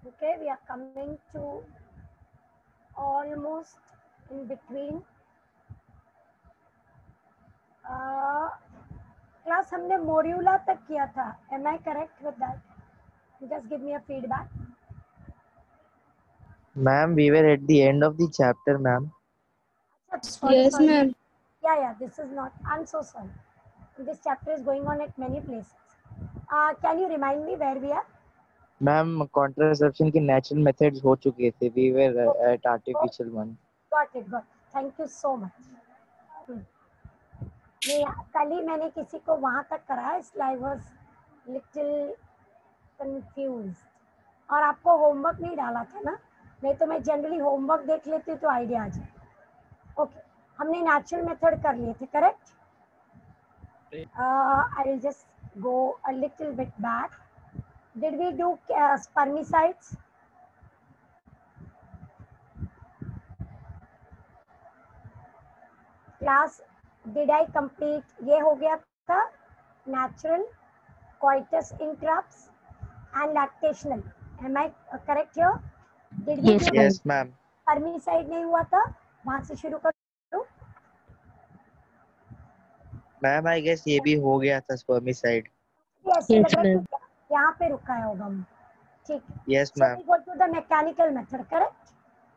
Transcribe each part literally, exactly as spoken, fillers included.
Okay, we are coming to almost in between. Uh, class हमने मोड्यूला तक किया था. Am I correct with that? Just give me a feedback. Ma'am, we were at the end of the chapter, ma'am. Sorry, Yes, sorry. ma'am. Yeah, yeah, this is not. I'm so sorry. This chapter is going on at many places. Uh, can you remind me where we are? Ma'am, contraception की natural methods हो चुके थे. We were uh, Oh, at oh, artificial one. got it, got it. Thank you so much. Hmm. नहीं, कल ही मैंने किसी को वहां तक कराया, इसलिए आई वाज लिटिल कंफ्यूज्ड. और आपको होमवर्क नहीं डाला था ना? नहीं तो मैं जनरली होमवर्क देख लेती तो आइडिया आ जाए. ओके, हमने नेचुरल मेथड कर लिए थे, correct? I will just go a little bit back. Did we do spermicides? Class did I complete? ये हो गया था natural, coitus interrupts and lactational. Am I correct here? Did we Yes, do Yes, ma'am. spermicide? नहीं हुआ था, वहां से शुरू करूं. Ma'am, I guess ये भी हो गया था spermicide. ऐसे Yes, लग रहा है ma'am. कि यहाँ पे रुका है होगा. ठीक. Yes, So ma'am. we go to the mechanical method, correct?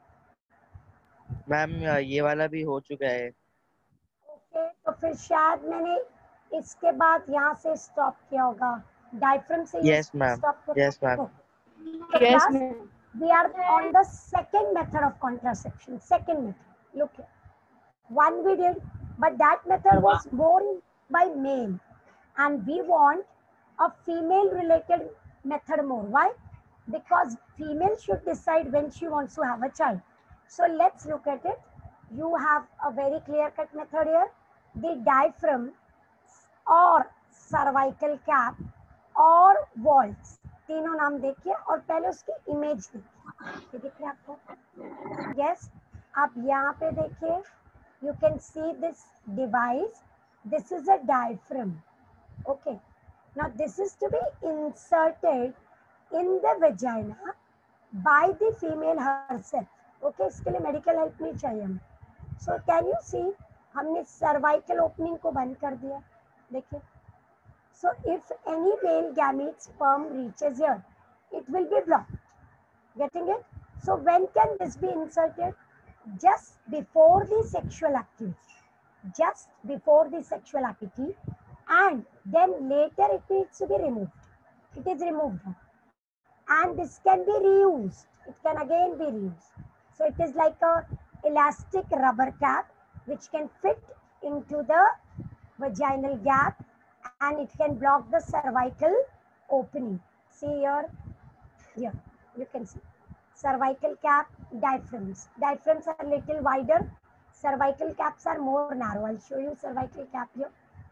Ma'am, uh, ये वाला भी हो चुका है. Okay, तो फिर शायद मैंने इसके बाद यहाँ से स्टॉप किया होगा. डायफ्राम से ये Yes, ma'am. स्टॉप किया. Yes, ma'am. So Yes, class, ma'am. we are on the second method of contraception. Second method. Look here. One we did, but that method was more by male, and we want a female related method more. Why? Because female should decide when she wants to have a child. So let's look at it. You have a very clear cut method here. The diaphragm और cervical cap और walls, तीनों नाम देखिए और पहले उसकी image देखिए. ये दिख रहा है आपको? यस, आप यहाँ पे देखिए. You can see this device. This is a diaphragm. Okay. Now this is to be inserted in the vagina by the female herself. Okay. इसके लिए medical help नहीं चाहिए हमें. So can you see? हमने cervical opening को बंद कर दिया. देखिए. So if any male gamete sperm reaches here, it will be blocked. Getting it? So when can this be inserted? Just before the sexual activity. Just before the sexual activity, and then later it needs to be removed. It is removed, and this can be reused. It can again be reused. So it is like a elastic rubber cap which can fit into the vaginal gap, and it can block the cervical opening. See here, here you can see cervical cap, diaphragms. Diaphragms are little wider. Cervical caps are more narrow. I'll show you cervical cap here.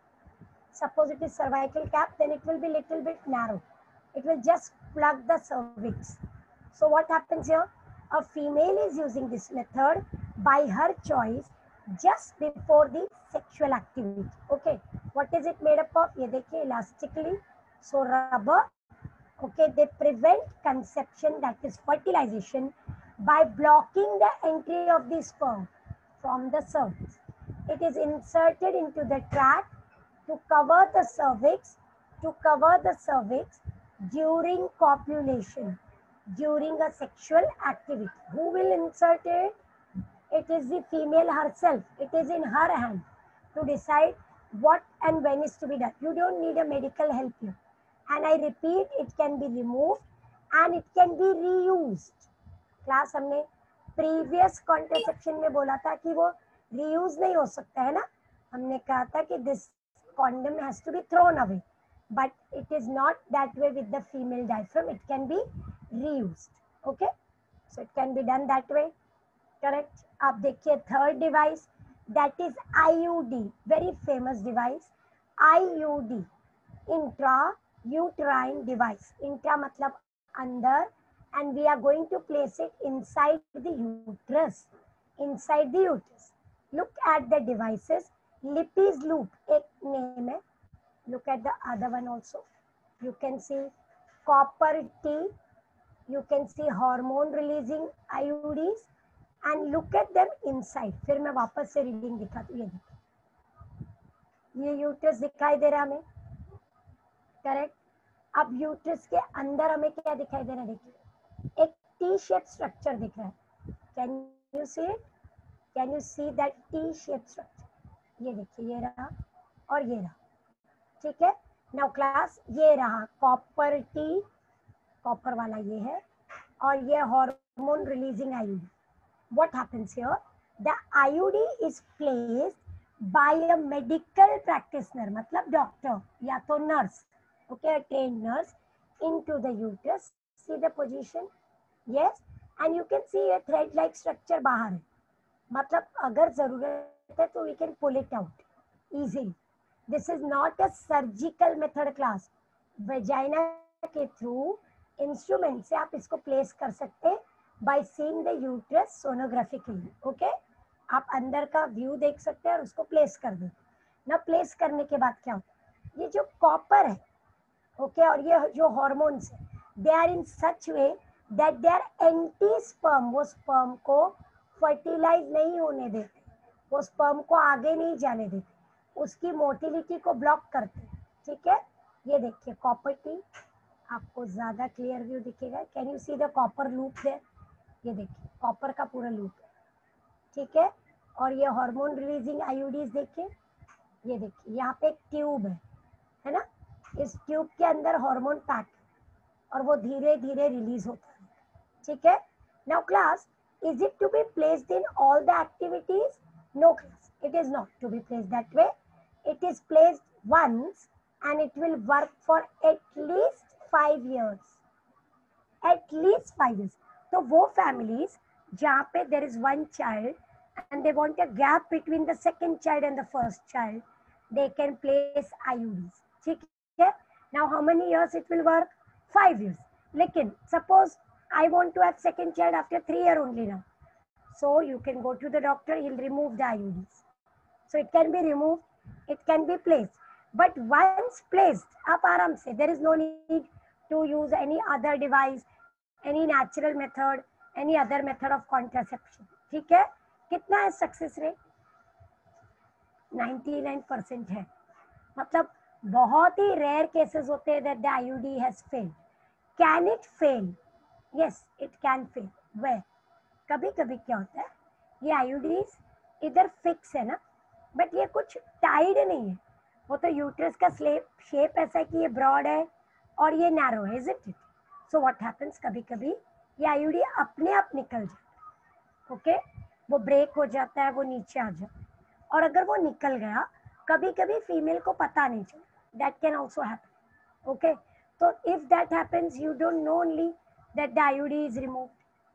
Suppose it is cervical cap, then it will be little bit narrow. It will just plug the cervix. So what happens here? A female is using this method by her choice just before the sexual activity. Okay. What is it made up of? ये देखिए, elastically. So rubber. Okay, they prevent conception, that is fertilization, by blocking the entry of the sperm from the cervix. It is inserted into the tract to cover the cervix, to cover the cervix during copulation, during a sexual activity. Who will insert it? It is the female herself. It is in her hand to decide what and when is to be done. You don't need a medical help here. And I repeat, it can be removed and it can be reused. Class हमने previous contraception में बोला था कि वो reuse नहीं हो सकता है ना. हमने कहा था कि this condom has to be thrown away, but it is not that way with the female diaphragm. It can be reused. Okay, so it can be done that way. Correct. आप देखिए third device, that is I U D, very famous device. I U D, intra uterine device. Intra matlab under, and we are going to place it inside the uterus. Inside the uterus. Look at the devices. Lippes loop, एक name है. Look at the other one also. You can see copper T, You can see hormone releasing I U Ds and look at them inside. फिर मैं वापस से reading दिखाती हूँ. ये देखिए, ये यूट्रस दिखाई दे रहा है हमें, करेक्ट. अब यूट्रस के अंदर हमें क्या दिखाई दे रहा है? देखिए, एक टी शेप स्ट्रक्चर दिख रहा है. Can you see it? Can you see that T shape structure? ये देखिए, ये रहा और ये रहा. ठीक है. नाउ क्लास, ये रहा कॉपर टी, कॉपर वाला ये है, और ये hormone releasing IUD. What happens here? The I U D is placed by a medical practitioner, मतलब डॉक्टर या तो nurse, okay, a trained nurse, into the uterus. See the position? Yes, and you can see a thread-like structure बाहर है. मतलब अगर जरूरत है तो we can pull it out easily. This is not a surgical method class. Vagina के through instrument से आप इसको प्लेस कर सकते हैं by seeing the uterus sonographically. Okay, आप अंदर का व्यू देख सकते हैं और उसको प्लेस कर दें ना. प्लेस करने के बाद क्या होता है? ये जो कॉपर है, ओके okay, और ये जो हॉर्मोन्स है, they are in such way that they are anti sperm. वो स्पर्म को फर्टिलाइज नहीं होने देते, वो स्पर्म को आगे नहीं जाने देते, उसकी मोटिलिटी को ब्लॉक करते हैं. ठीक है. ये देखिए कॉपर टी, आपको ज्यादा क्लियर व्यू दिखेगा. Can you see the copper loop there? ये देखिए कॉपर का पूरा लूप है. ठीक है. और ये हार्मोन रिलीजिंग आईयूडीज देखिए. ये देखिए यहाँ पे एक ट्यूब है, है ना. इस ट्यूब के अंदर हार्मोन पैक और वो धीरे धीरे रिलीज होता है. ठीक है. Now class, is it to be placed in all the activities? No class, it is not to be placed that way. It is placed once and it will work for at least five years. At least five years. तो वो families जहाँ पे there is one child and they want a gap between the second child and the first child, they can place I U Ds. ठीक है. Now how many years it will work? Five years. लेकिन suppose I want to have second child after three year only now. So you can go to the doctor, he'll remove the I U Ds. So it can be removed, it can be placed. But once placed, आप आराम से, there is no need to use any other device, any natural method, any other method of contraception. ठीक है. कितना है success rate? ninety-nine percent है. मतलब बहुत ही रेयर केसेस होते हैं that the I U D has failed. Can it fail? Yes, it can fail. Where? कभी कभी क्या होता है, ये I U Ds इधर फिक्स है ना, बट ये कुछ टाइड नहीं है. वो तो यूट्रस का शेप ऐसा है कि ये ब्रॉड है और ये नैरो है, is it? So what happens, कभी कभी ये आईयूडी अपने आप निकल जाता है. ओके, वो ब्रेक हो जाता है, वो नीचे आ जाता है. और अगर वो निकल गया, कभी कभी फीमेल को पता नहीं चलता. That can also happen. Okay, तो if that happens, you don't know only that the IUD is removed.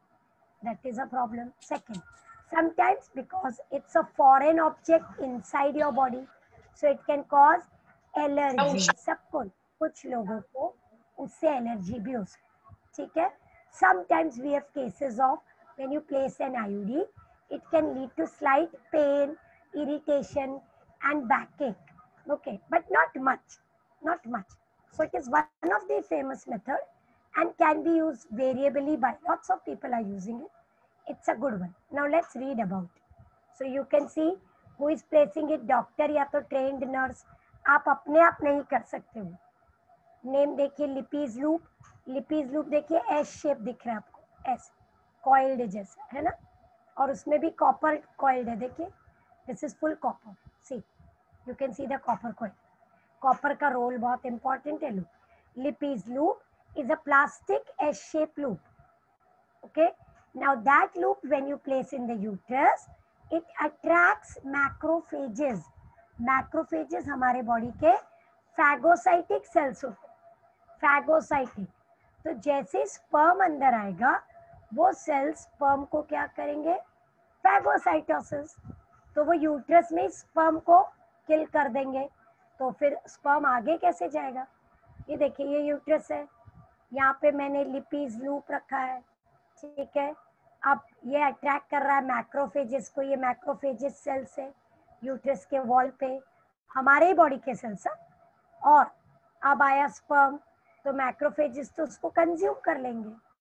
That is a problem. Second, sometimes because it's a foreign object inside your body, so it can cause allergy. सबको, कुछ लोगों को उससे allergy भी हो सकती है. ठीक है. Sometimes we have cases of when you place an I U D, it can lead to slight pain, irritation and backache. Okay, but not much, not much. So it is one of the famous method and can be used variably by lots of people are using it. It's a good one. Now let's read about it. So you can see who is placing it, doctor या तो trained nurse. आप अपने आप नहीं कर सकते हो. Name देखिए, लिपीज लूप. लिपीज लूप देखिए एस शेप दिख रहा है आपको, एस कॉइल्ड जैसा, है ना. और उसमें भी कॉपर कॉइल्ड है. देखिए, this is full copper. See, you can see the copper coil. Copper का रोल बहुत इंपॉर्टेंट है. Loop, Lippes loop is a plastic S shape loop. Okay. Now that loop when you place in the uterus, it attracts macrophages. Macrophages हमारे body के phagocytic cells होते हैं. Phagocytic. तो जैसे sperm अंदर आएगा, वो सेल्स स्पर्म को क्या करेंगे? Phagocytosis. तो वो यूट्रस में स्पर्म को किल कर देंगे. तो फिर स्पर्म आगे कैसे जाएगा? ये देखिए, ये यूट्रस है, यहाँ पे मैंने लिपीज लूप रखा है. ठीक है. अब ये अट्रैक्ट कर रहा है मैक्रोफेजेस को. ये मैक्रोफेजेस सेल्स है यूट्रस के वॉल पे, हमारे ही बॉडी के सेल्स. और अब आया स्पर्म, तो मैक्रोफेजेस तो उसको कंज्यूम कर लेंगे.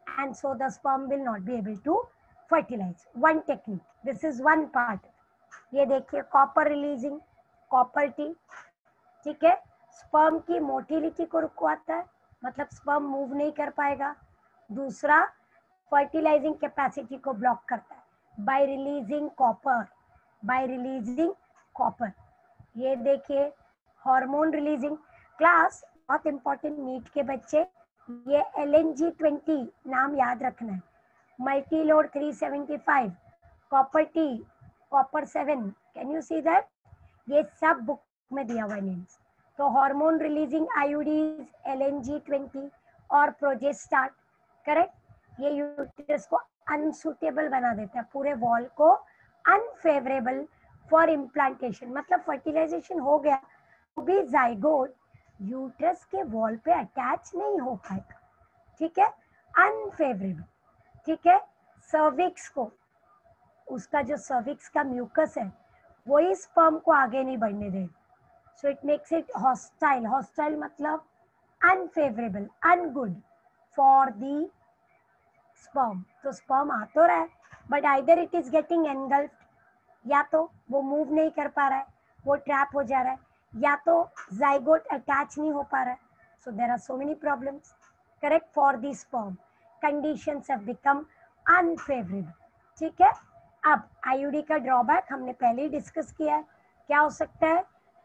and so the sperm will not be able to fertilize. One technique. This is one part. ये देखिए कॉपर रिलीजिंग, कॉपर टी, ठीक है, स्पर्म की मोटिलिटी को रुकवाता है, मतलब स्पर्म मूव नहीं कर पाएगा. दूसरा फर्टिलाइजिंग कैपेसिटी को ब्लॉक करता है by releasing copper, by releasing copper. ये देखिए हार्मोन रिलीजिंग. क्लास बहुत इंपॉर्टेंट नीट के बच्चे, ये एल एन जी ट्वेंटी नाम याद रखना है. Multi load three seventy five, copper T, copper seven, can you see that? ये सब बुक में दिया हुआ नेम्स. तो hormone releasing IUDs, L N G twenty और प्रोजेस्टाट, करेक्ट. ये यूट्रस को अनसुटेबल बना देता है, पूरे वॉल को अनफेवरेबल फॉर इम्प्लांटेशन. मतलब फर्टिलाइजेशन हो गया तो भी जाइगोट यूट्रस के वॉल पे अटैच नहीं हो पाएगा, ठीक है, अनफेवरेबल, ठीक है. सर्विक्स को, उसका जो सर्विक्स का म्यूकस है वही स्पर्म को आगे नहीं बढ़ने देगा. So it makes it hostile. Hostile मतलब unfavourable, ungood for the sperm. तो स्पर्म आ तो रहा है but either it is getting engulfed, या तो वो मूव नहीं कर पा रहा है, वो ट्रैप हो जा रहा है, या तो जाइगोट अटैच नहीं हो पा रहा है. So there are so many problems, correct, for the sperm. Conditions have become unfavourable, ठीक है. अब आईयूडी का ड्रॉबैक हमने पहले ही डिस्कस किया है. क्या हो सकता है?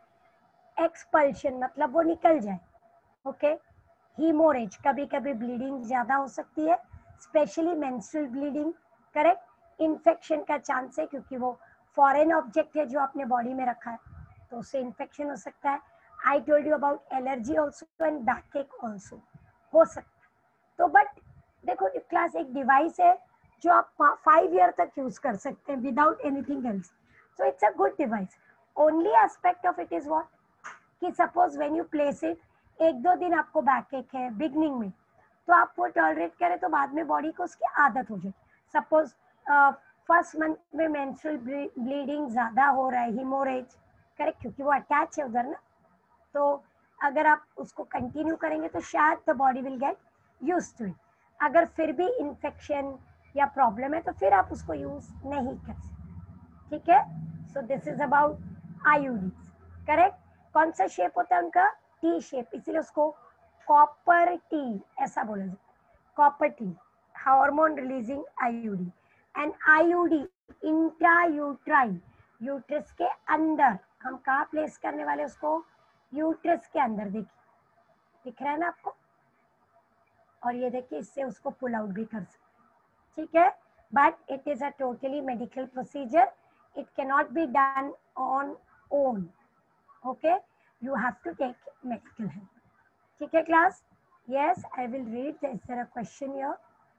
एक्सपल्शन, मतलब वो निकल जाए, ओके. हीमोरेज, कभी कभी ब्लीडिंग ज्यादा हो सकती है, specially menstrual bleeding, correct. Infection का चांस है क्योंकि वो फॉरेन ऑब्जेक्ट है जो आपने बॉडी में रखा है, तो उससे इन्फेक्शन हो सकता है. I told you about allergy also and backache also हो सकता है. तो बट देखो क्लास, एक डिवाइस है जो आप फाइव ईयर तक यूज कर सकते हैं without anything else. So it's a good device. Only aspect of it is what, कि suppose when you place it, एक दो दिन आपको बैकएक है बिगनिंग में, तो आप वो टॉलरेट करें तो बाद में बॉडी को उसकी आदत हो जाए. सपोज फर्स्ट मंथ में मेंस्ट्रुअल ब्लीडिंग ज्यादा हो रहा है, हीमोरेज, करेक्ट, क्योंकि वो अटैच है उधर ना, तो अगर आप उसको कंटिन्यू करेंगे तो शायद the body will get used to it. अगर फिर भी इन्फेक्शन या प्रॉब्लम है तो फिर आप उसको यूज नहीं कर सकते, ठीक है. So this is about IUDs, correct. कौन सा शेप होता है उनका? टी शेप, इसीलिए उसको कॉपर टी ऐसा बोला जाता है, copper T, hormone releasing IUD. And IUD intrauterine, uterus के अंदर. हम कहाँ प्लेस करने वाले उसको? यूट्रस के अंदर. देखिए दिख रहा है ना आपको, और ये देखिए इससे उसको पुल आउट भी कर सकते, ठीक है. But it is a totally medical procedure, it can not be done on own, okay. You have to take medical help, ठीक है class. yes, I will read. Is there a question here?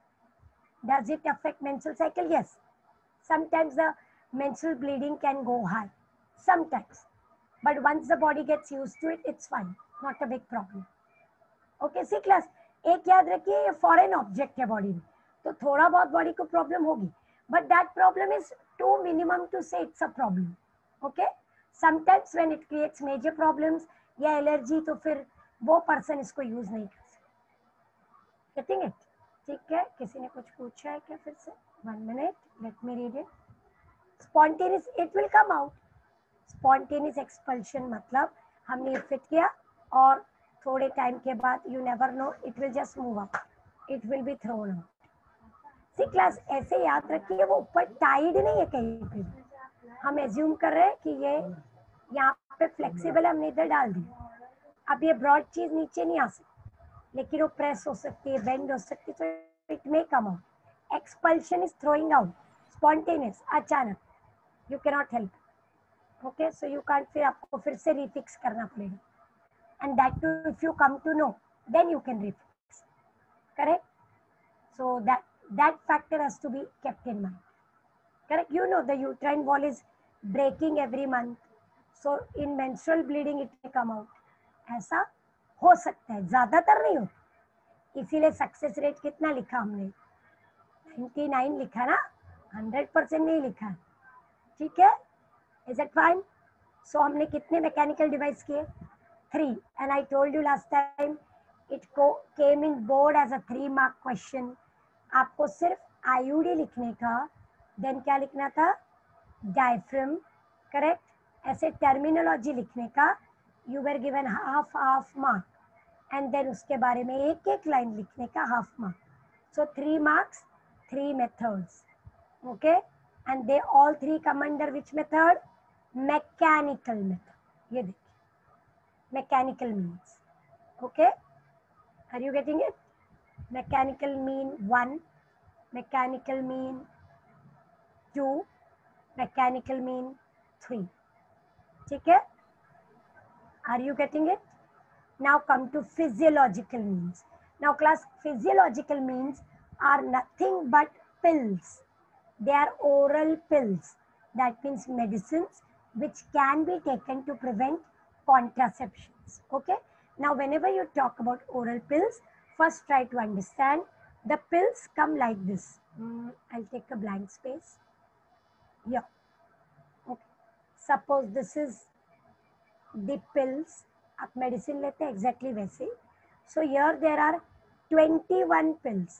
Does it affect menstrual cycle? Yes, sometimes the menstrual bleeding can go high, sometimes, but once the body gets used to it, it's fine, not a big problem. Okay, see class, एक याद रखिए, ये foreign object है body में, तो थोड़ा बहुत body को प्रॉब्लम होगी, but that problem is to minimum to say it's a problem, okay. Sometimes when it creates major problems या एलर्जी, तो फिर वो पर्सन इसको यूज नहीं कर सकते. Getting it? ठीक है. किसी ने कुछ पूछा है क्या? फिर से one minute, let me read it. Spontaneous, it will come out. Spontaneous expulsion मतलब हमने फिट किया और थोड़े टाइम के बाद, you never know, it will just move up, it will be thrown out. See class, ऐसे याद रखिए वो ऊपर टाइड नहीं है कहीं पे भी. हम एज्यूम कर रहे हैं कि ये यहाँ पे फ्लेक्सिबल है, हमने इधर डाल दिया. अब ये ब्रॉड चीज नीचे नहीं आ सकती, लेकिन वो प्रेस हो सकती है, बेंड हो सकती है, तो it may come out. Expulsion is throwing out. Spontaneous, अचानक, you can not help, okay. So you can't, फिर आपको फिर से रिफिक्स करना पड़ेगा. And that too, if you come to know, then you can refix, correct. So that that factor has to be kept in mind, correct. You know the uterine wall is breaking every month, so in menstrual bleeding it may come out. ऐसा हो सकता है, ज्यादातर नहीं होता. इसीलिए success rate कितना लिखा हमने? निन्यानवे लिखा ना, हंड्रेड परसेंट नहीं लिखा, ठीक है. Is it fine? सो हमने कितने मैकेनिकल डिवाइस किए? Three, and I told you last time it co came in board as a three mark question. आपको सिर्फ आईयूडी लिखने का, देन क्या लिखना था, डायफ्राम, करेक्ट, ऐसे टर्मिनोलॉजी लिखने का you were given half half mark, and then उसके बारे में एक एक लाइन लिखने का half mark. So three marks, three methods, okay, and they all three come under which method, mechanical method. ये देखिए mechanical means, okay, are you getting it? Mechanical mean one, mechanical mean two, mechanical mean three. ठीक है, are you getting it? Now come to physiological means. Now class, physiological means are nothing but pills. They are oral pills. That means medicines which can be taken to prevent contraceptions. Okay. Now whenever you talk about oral pills, first try to understand the pills come like this. Mm, I'll take a blank space. Yeah. Okay. Suppose this is the pills. आप medicine लेते हैं exactly वैसे. So here there are twenty-one pills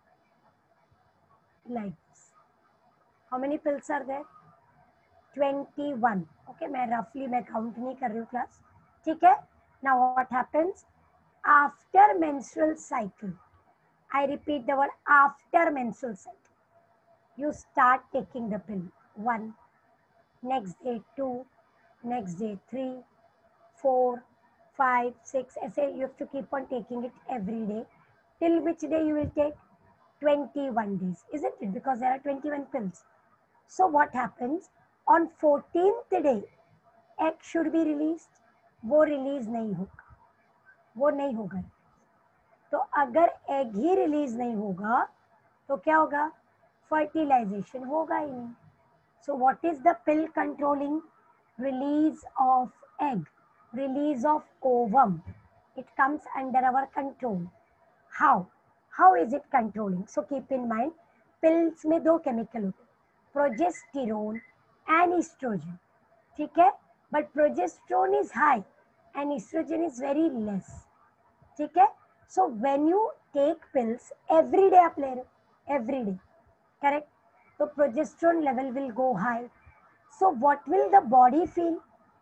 like this. How many pills are there? twenty-one. Okay, मैं रफली मैं count नहीं कर रही हूँ क्लास. ठीक है. Now what happens after menstrual cycle, I repeat the word after menstrual cycle, you start taking the pill. One, next day two, next day three, four, five, six. ऐसे you have to keep on taking it every day. Till which day you will take? twenty-one days, isn't it? Because there are twenty-one pills. So what happens? On fourteenth day, egg should be released. वो release नहीं होगा, वो नहीं होगा. तो अगर egg ही release नहीं होगा तो क्या होगा? Fertilization होगा ही नहीं. So what is the pill controlling? Release of egg, release of ovum. It comes under our control. How? How is it controlling? So keep in mind, pills में दो chemical होते हैं, progesterone and estrogen. ठीक है? But progesterone is high and estrogen is very less. ठीक है? So when you take pills, every day आप ले रहे हो, every day, correct? So progesterone level will go high. So what will the body feel?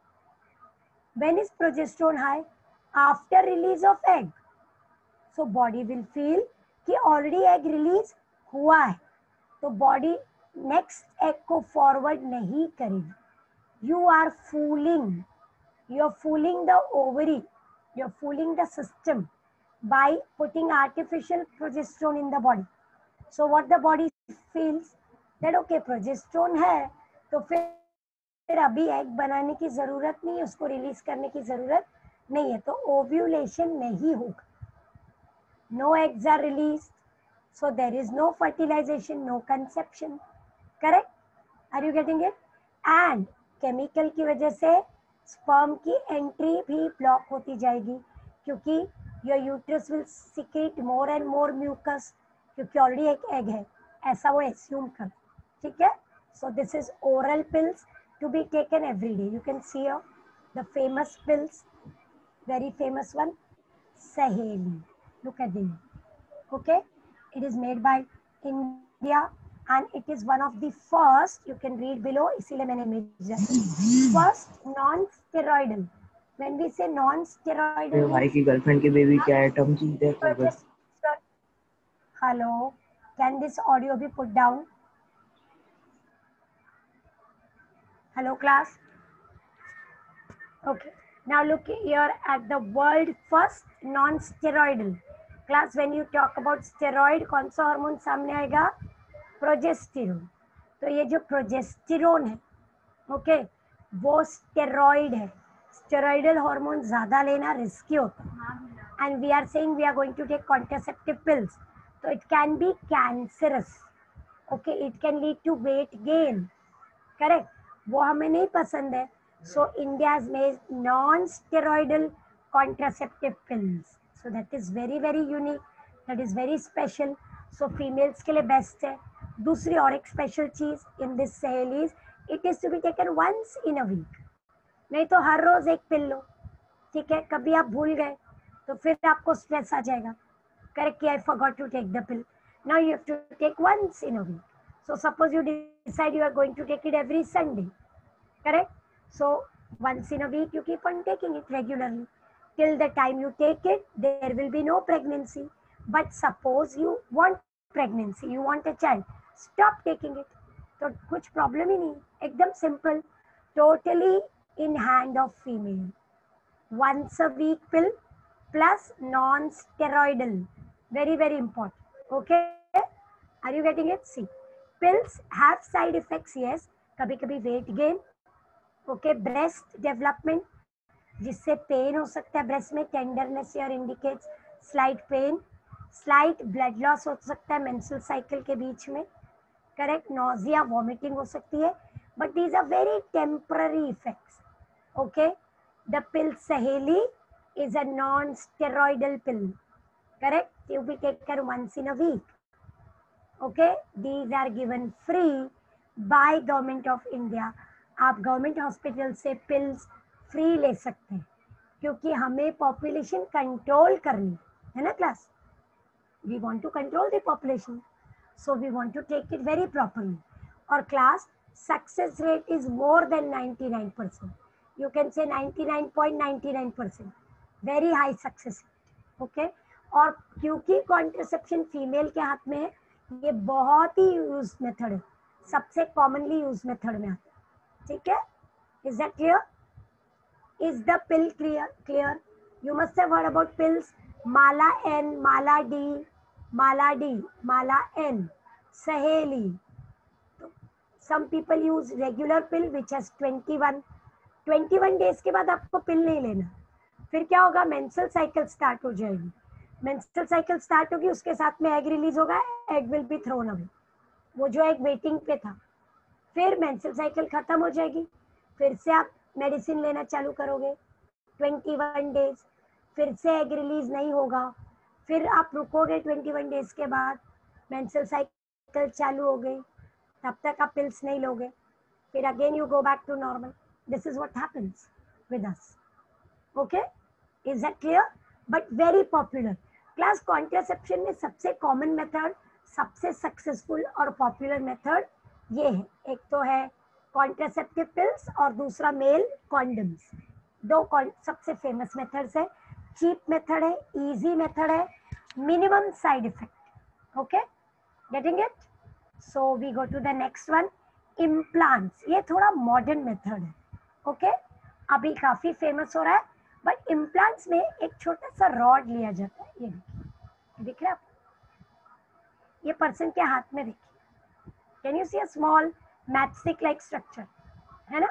When is progesterone high? After release of egg. So body will feel कि already egg release हुआ है, तो body next egg को forward नहीं करेगी. You are fooling, you are fooling the ovary, you are fooling the system by putting artificial progesterone in the body. So what the body feels that okay progesterone है, तो फिर फिर अभी egg बनाने की जरूरत नहीं है, उसको रिलीज करने की जरूरत नहीं है, तो ओव्यूलेशन नहीं होगा. No eggs are release, so there is no fertilisation, no conception. Correct? Are you getting it? And chemical की वजह से स्पर्म की एंट्री भी ब्लॉक होती जाएगी, क्योंकि your uterus will secrete more and more mucus, क्योंकि ऑलरेडी एक एग है, ऐसा वो एज्यूम कर. ठीक है? So this is oral pills to be taken every day. You can see here the famous pills, very famous one, Saheli. Look at them. Okay, it is made by India and it is one of the first. You can read below. इसीलिए मैंने image रखा. First non-steroidal. When we say non-steroidal, भाई की girlfriend की baby क्या item चीज है? Hello, can this audio be put down? Hello class. Okay, now look here at the world first non-steroidal. Class, when you talk about steroid, कौन सा hormone सामने आएगा? प्रोजेस्टेरोन. तो ये जो प्रोजेस्टेरोन है, ओके, वो स्टेरॉइड है. स्टेरॉइडल हार्मोन ज्यादा लेना रिस्की होता है, and we are saying we are going to take contraceptive pills, तो it can be cancerous. Okay, it can lead to weight gain. Correct? वो हमें नहीं पसंद है. So India has made non steroidal contraceptive pills. So that is very very unique, that is very special. So females के लिए best है. दूसरी और एक स्पेशल चीज इन दिस सहेलीज, it is to be taken once in a week. नहीं तो हर रोज एक पिल लो. ठीक है? कभी आप भूल गए तो फिर आपको स्ट्रेस आ जाएगा, करेक्ट, कि I forgot to take the pill. Now you have to take once in a week. So suppose you decide you are going to take it every Sunday, correct? So once in a week you keep on taking it regularly. Till the time you take it, there will be no pregnancy. But suppose you want pregnancy, you want a child, stop taking it. तो कुछ problem ही नहीं, एकदम simple, totally in hand of female. once a week pill plus non-steroidal, very very important. Okay, are you getting it? See, pills have side effects, yes. कभी कभी weight gain, okay, breast development, जिससे pain हो सकता है breast में, tenderness और indicates slight pain, slight blood loss हो सकता है मेंस्ट्रुअल साइकिल के बीच में, करेक्ट, नोजिया, वॉमिटिंग हो सकती है, but these are very temporary effects. Okay, the pill Saheli is a non-steroidal pill, correct? You will take care once in a week. Okay, these are given free by government of India. आप government hospital से pills free ले सकते हैं, क्योंकि हमें population control करनी है ना class. We want to control the population, so we want to take it very properly. और class success rate is more than ninety-nine percent. You can say ninety-nine point nine nine percent, very high success rate. Okay, और क्योंकि contraception female के हाथ में है, ये बहुत ही use method है, सबसे कॉमनली यूज मेथड में आता है. ठीक है, is that clear? Is the pill clear? Clear. You must have heard about pills. Mala N, Mala D, Mala D, Mala N, Saheli. Some people use regular pill which has twenty-one twenty-one days के बाद आपको पिल नहीं लेना. फिर क्या होगा, मेंस्ट्रुअल साइकिल स्टार्ट हो जाएगी. मेंस्ट्रुअल साइकिल स्टार्ट होगी, उसके साथ में एग रिलीज होगा, egg will be thrown away, वो जो एग वेटिंग पे था. फिर मेंस्ट्रुअल साइकिल खत्म हो जाएगी, फिर से आप मेडिसिन लेना चालू करोगे twenty-one डेज, फिर से एग रिलीज नहीं होगा, फिर आप रुकोगे twenty-one डेज के बाद, मेंस्ट्रुअल साइकिल चालू हो गई, तब तक आप पिल्स नहीं लोगे, फिर again you go back to normal. This is what happens with us. Okay, is that clear? But very popular. Class contraception में सबसे कॉमन मेथड, सबसे सक्सेसफुल और पॉपुलर मेथड ये है. एक तो है कॉन्ट्रासेप्टिव पिल्स और दूसरा मेल कॉन्डम्स. दो सबसे फेमस मेथड्स है. चीप मेथड है, इजी मेथड है, minimum side effect. Okay, getting it? So we go to the next one, implants. ये थोड़ा मॉडर्न मेथड है. Okay okay? अभी काफी फेमस हो रहा है. बट इम्प्लांट्स में एक छोटा सा रॉड लिया जाता है. ये देखिए, दिख रहा है आपको? ये पर्सन के हाथ में देखिए, can you see a small matchstick like structure, है ना?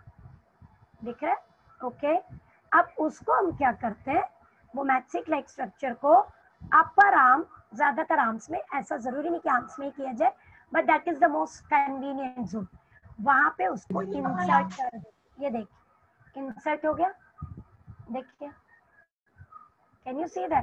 दिख रहा है? ओके, अब उसको हम क्या करते हैं, वो मैचस्टिक लाइक स्ट्रक्चर को अपर आर्म, ज्यादातर आर्म्स में, ऐसा जरूरी नहीं कि आर्म्स में ही किया जाए, but that is the most convenient zone, वहां पे उसको इंसर्ट कर दो. ये देखिए, इंसर्ट हो गया, देखिए, can you see that?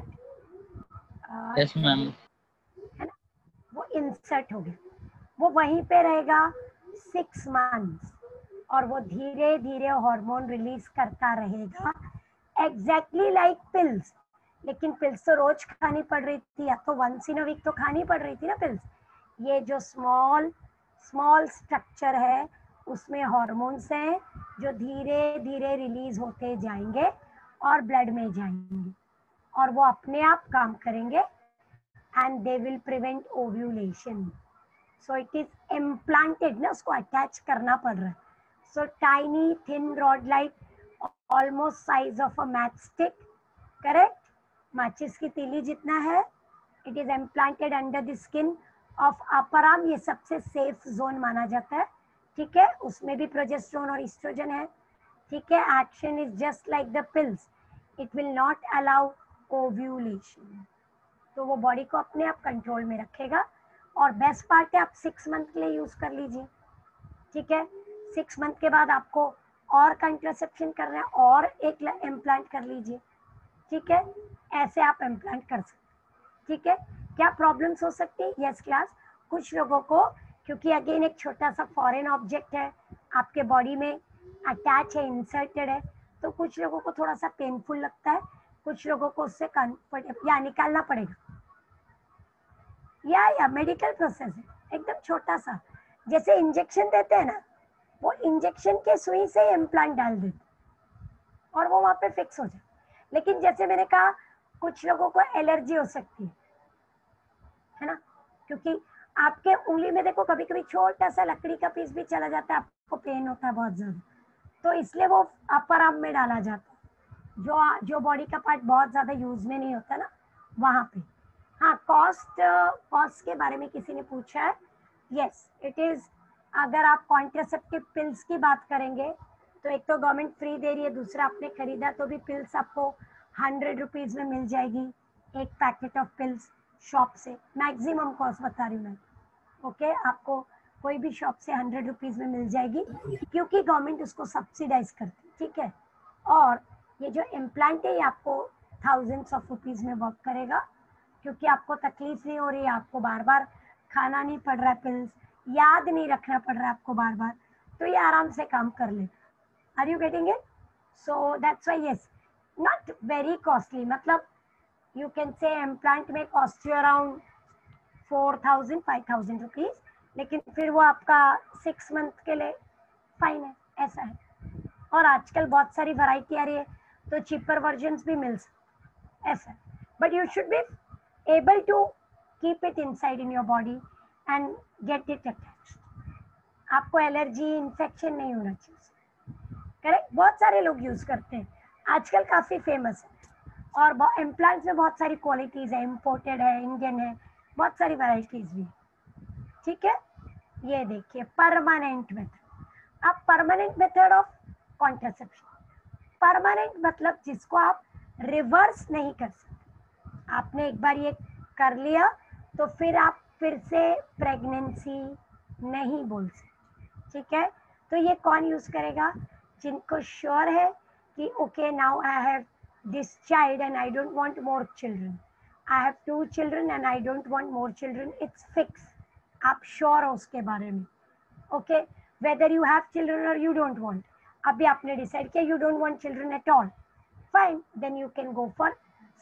Yes ma'am. है ना, वो इंसर्ट हो गया, वो वहीं पे रहेगा सिक्स मंथ्स, और वो धीरे धीरे हार्मोन रिलीज करता रहेगा, एग्जैक्टली लाइक पिल्स. लेकिन पिल्स तो रोज खानी पड़ रही थी, या तो वंस इन अ वीक तो खानी पड़ रही थी ना पिल्स. ये जो स्मॉल स्मॉल स्ट्रक्चर है, उसमें हार्मोन्स हैं जो धीरे धीरे रिलीज होते जाएंगे और ब्लड में जाएंगे, और वो अपने आप काम करेंगे, and they will prevent ovulation. So it is implanted ना, उसको अटैच करना पड़ रहा है. So tiny thin rod like almost size of a match stick, correct, माचिस की तीली जितना है. It is implanted under the skin of upper arm. ये सबसे सेफ जोन माना जाता है. ठीक है, उसमें भी प्रोजेस्टेरोन और एस्ट्रोजन है. ठीक है, action is just like the pills, it will not allow ovulation. तो वो बॉडी को अपने आप कंट्रोल में रखेगा. और बेस्ट पार्ट है, आप सिक्स मंथ के लिए यूज कर लीजिए. ठीक है, सिक्स मंथ के बाद आपको और कंट्रासेप्शन करना है, और एक इम्प्लांट कर लीजिए. ठीक है, ऐसे आप इम्प्लांट कर सकते. ठीक है, क्या प्रॉब्लम्स हो सकती है? यस क्लास, कुछ लोगों को, क्योंकि अगेन एक छोटा सा फॉरेन ऑब्जेक्ट है, आपके बॉडी में अटैच है, इंसर्टेड है, तो कुछ लोगों को थोड़ा सा पेनफुल लगता है, कुछ लोगों को उससे कंफर्टेबल, या निकालना पड़ेगा, या या मेडिकल प्रोसेस है, एकदम छोटा सा, जैसे इंजेक्शन देते हैं ना, वो इंजेक्शन के सुई से इम्प्लांट डाल देते और वो वहाँ पे फिक्स हो जाए। लेकिन जैसे मैंने कहा, कुछ लोगों को एलर्जी हो सकती है, है ना, क्योंकि आपके उंगली में देखो कभी कभी छोटा सा लकड़ी का पीस भी चला जाता है, आपको पेन होता है बहुत ज्यादा, तो इसलिए वो अपर आर्म में डाला जाता है, जो जो बॉडी का पार्ट बहुत ज्यादा यूज में नहीं होता ना, वहां पे। हाँ, कॉस्ट कॉस्ट के बारे में किसी ने पूछा है। यस इट इज, अगर आप कॉन्ट्रासेप्टिव पिल्स की बात करेंगे तो एक तो गवर्नमेंट फ्री दे रही है, दूसरा आपने खरीदा तो भी पिल्स आपको हंड्रेड रुपीज में मिल जाएगी, एक पैकेट ऑफ पिल्स शॉप से, मैक्सिमम कॉस्ट बता रही हूँ मैं, ओके okay? आपको कोई भी शॉप से हंड्रेड रुपीज में मिल जाएगी, क्योंकि गवर्नमेंट उसको सब्सिडाइज करती है, ठीक है। और ये जो इम्प्लांट है ये आपको थाउजेंड्स ऑफ रुपीज में वर्क करेगा, क्योंकि आपको तकलीफ नहीं हो रही है, आपको बार बार खाना नहीं पड़ रहा है पिल्स, याद नहीं रखना पड़ रहा है आपको बार बार, तो ये आराम से काम कर ले। Are you getting it? So that's why yes, not very costly, मतलब यू कैन से इम्प्लांट में cost you around four thousand five thousand rupees, लेकिन फिर वो आपका सिक्स मंथ के लिए फाइन है, ऐसा है। और आजकल बहुत सारी वैरायटी आ रही है, तो चीपर वर्जन्स भी मिल सकते, ऐसा है। But you should be able to keep it inside in your body and get it attached, आपको एलर्जी इन्फेक्शन नहीं होना चाहिए, करेक्ट। बहुत सारे लोग यूज करते हैं, आजकल काफी फेमस है, और इम्प्लांट्स में बहुत सारी क्वालिटीज है, इम्पोर्टेड है, इंडियन है, बहुत सारी वैरायटीज भी, ठीक है। ये देखिए परमानेंट मेथड। अब permanent method of contraception, permanent मतलब जिसको आप रिवर्स नहीं कर सकते, आपने एक बार ये कर लिया तो फिर आप फिर से प्रेगनेंसी नहीं बोल सकते, ठीक है। तो ये कौन यूज करेगा? जिनको श्योर है कि okay now I have this child and I don't want more children, I have two children and I don't want more children. It's fixed. आप श्योर हो उसके बारे में, ओके। वेदर यू हैव चिल्ड्रन और यू डोंट वांट, अभी आपने decide किया you don't want children at all, fine, then you can go for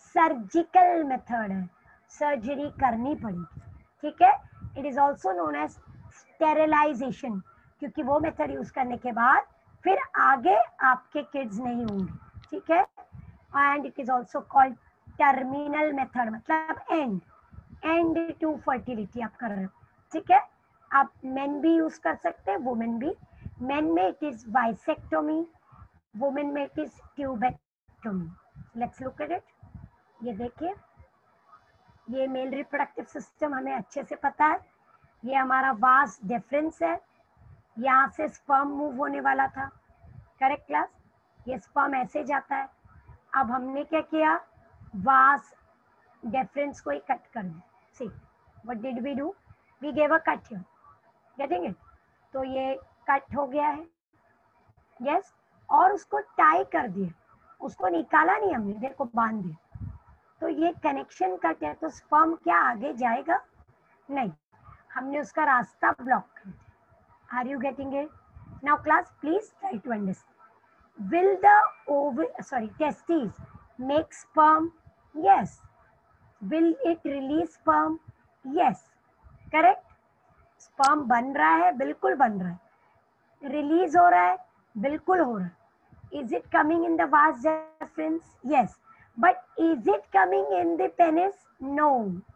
surgical method है, सर्जरी करनी पड़ेगी, ठीक है। It is also known as sterilisation, क्योंकि वो मेथड यूज करने के बाद फिर आगे आपके किड्स नहीं होंगे, ठीक है। And it is also called terminal method, मतलब एंड एंड टू फर्टिलिटी आप कर रहे हो, ठीक है। आप मेन भी यूज कर सकते हैं, वुमेन भी। मेन में इट इज वाइसेक्टोमी, वुमेन में it is tubectomy. Let's look at it. ये देखिए, ये मेल रिप्रोडक्टिव सिस्टम हमें अच्छे से पता है, ये हमारा वास डिफरेंस है, यहाँ से स्पर्म मूव होने वाला था, करेक्ट क्लास। ये स्पर्म ऐसे जाता है, अब हमने क्या किया, वास डिफरेंस को ही कट कर दिया। See what did we do, we gave a cut here, getting it. तो ये कट हो गया है, यस yes? और उसको टाई कर दिया, उसको निकाला नहीं हमने, देखो बांध दिया, तो ये कनेक्शन कट है, तो स्पर्म क्या आगे जाएगा? नहीं, हमने उसका रास्ता ब्लॉक कर दिया। Are you getting it? Now class please try to understand. Will the ओव sorry testis make sperm? Yes. Will it release sperm? Yes, correct. Sperm बन रहा है, बिल्कुल बन रहा है, रिलीज हो रहा है, बिल्कुल हो रहा है। Is it coming in the vas deferens? Yes, but is it coming in the penis? No,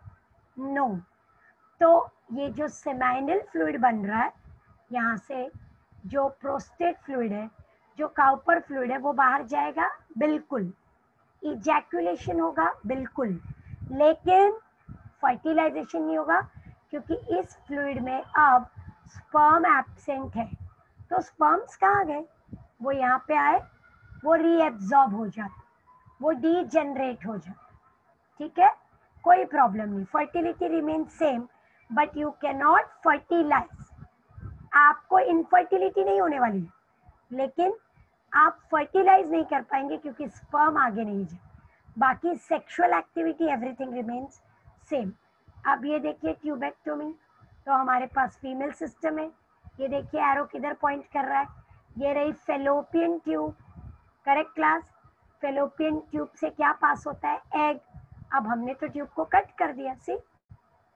no. तो ये जो सेमाइनल फ्लूइड बन रहा है, यहाँ से जो प्रोस्टेट फ्लूइड है, जो काउपर फ्लूइड है, वो बाहर जाएगा, बिल्कुल। इजैकुलेशन होगा, बिल्कुल, लेकिन फर्टिलाइजेशन नहीं होगा, क्योंकि इस फ्लूइड में अब स्पर्म एब्सेंट है। तो स्पर्म्स कहाँ गए? वो यहाँ पे आए, वो रीएब्जॉर्ब हो जाते, वो डीजेनरेट हो जाते, ठीक है, कोई प्रॉब्लम नहीं, fertility remain same, but you can not fertilise. आपको इनफर्टिलिटी नहीं होने वाली, लेकिन आप फर्टिलाइज नहीं कर पाएंगे क्योंकि स्पर्म आगे नहीं जाए, बाकी sexual activity everything remains same. अब ये देखिए ट्यूबेक्टोमी, तो हमारे पास फीमेल सिस्टम है, ये देखिए एरो किधर पॉइंट कर रहा है, ये रही fallopian tube, correct class. Fallopian tube से क्या पास होता है? एग। अब हमने तो ट्यूब को कट कर दिया, see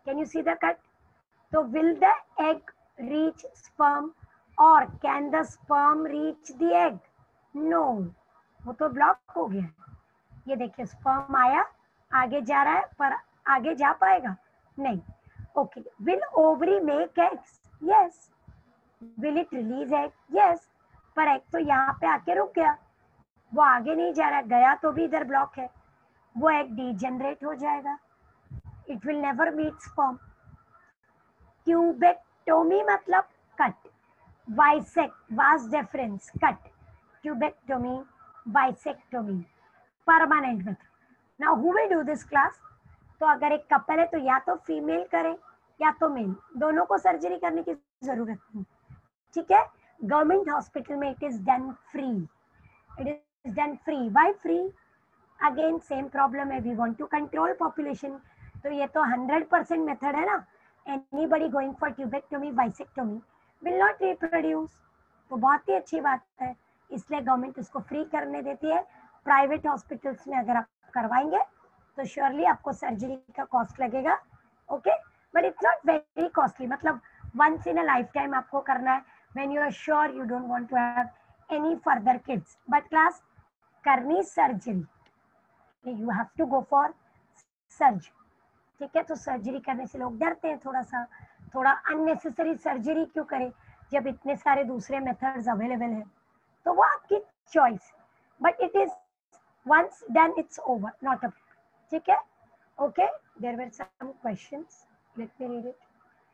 can you see the cut? तो will the egg reach sperm और can the sperm reach the egg? No, वो तो ब्लॉक हो गया। ये देखिए स्पर्म आया, आगे जा रहा है, पर आगे जा पाएगा नहीं। Okay, will ovary make eggs? Yes. Will it release egg? Yes. पर एग तो यहाँ पे आके रुक गया, वो आगे नहीं जा रहा, गया तो भी इधर ब्लॉक है, वो एग डीजनरेट हो जाएगा, it will never meet sperm. Tubectomy मतलब cut, bisect, vast difference, cut, tubectomy, vasectomy, permanent method. Now who will do this class? तो अगर एक कपल है तो या तो फीमेल करे या तो मेल, दोनों को सर्जरी करने की जरूरत नहीं, ठीक है। गवर्नमेंट हॉस्पिटल में it is done free, it is done free. Why free? Again same problem है, we want to control population, तो ये तो हंड्रेड परसेंट मेथड है ना। Anybody going for tubectomy, vasectomy will not reproduce, तो बहुत ही अच्छी बात है, इसलिए गवर्नमेंट उसको फ्री करने देती है। प्राइवेट हॉस्पिटल्स में अगर आप करवाएंगे तो श्योरली आपको सर्जरी का कॉस्ट लगेगा, okay, but it's not very costly, मतलब once in a lifetime आपको करना है, when you are sure you don't want to have any further kids. But class करनी surgery, you have to go for surgery, ठीक है। तो surgery करने से लोग डरते हैं थोड़ा सा, थोड़ा अननेसेसरी सर्जरी क्यों करें जब इतने सारे दूसरे मेथड्स अवेलेबल हैं, तो वो आपकी choice, but it is once done it's over, not a problem, ठीक है। okay, there were some questions, let me read it.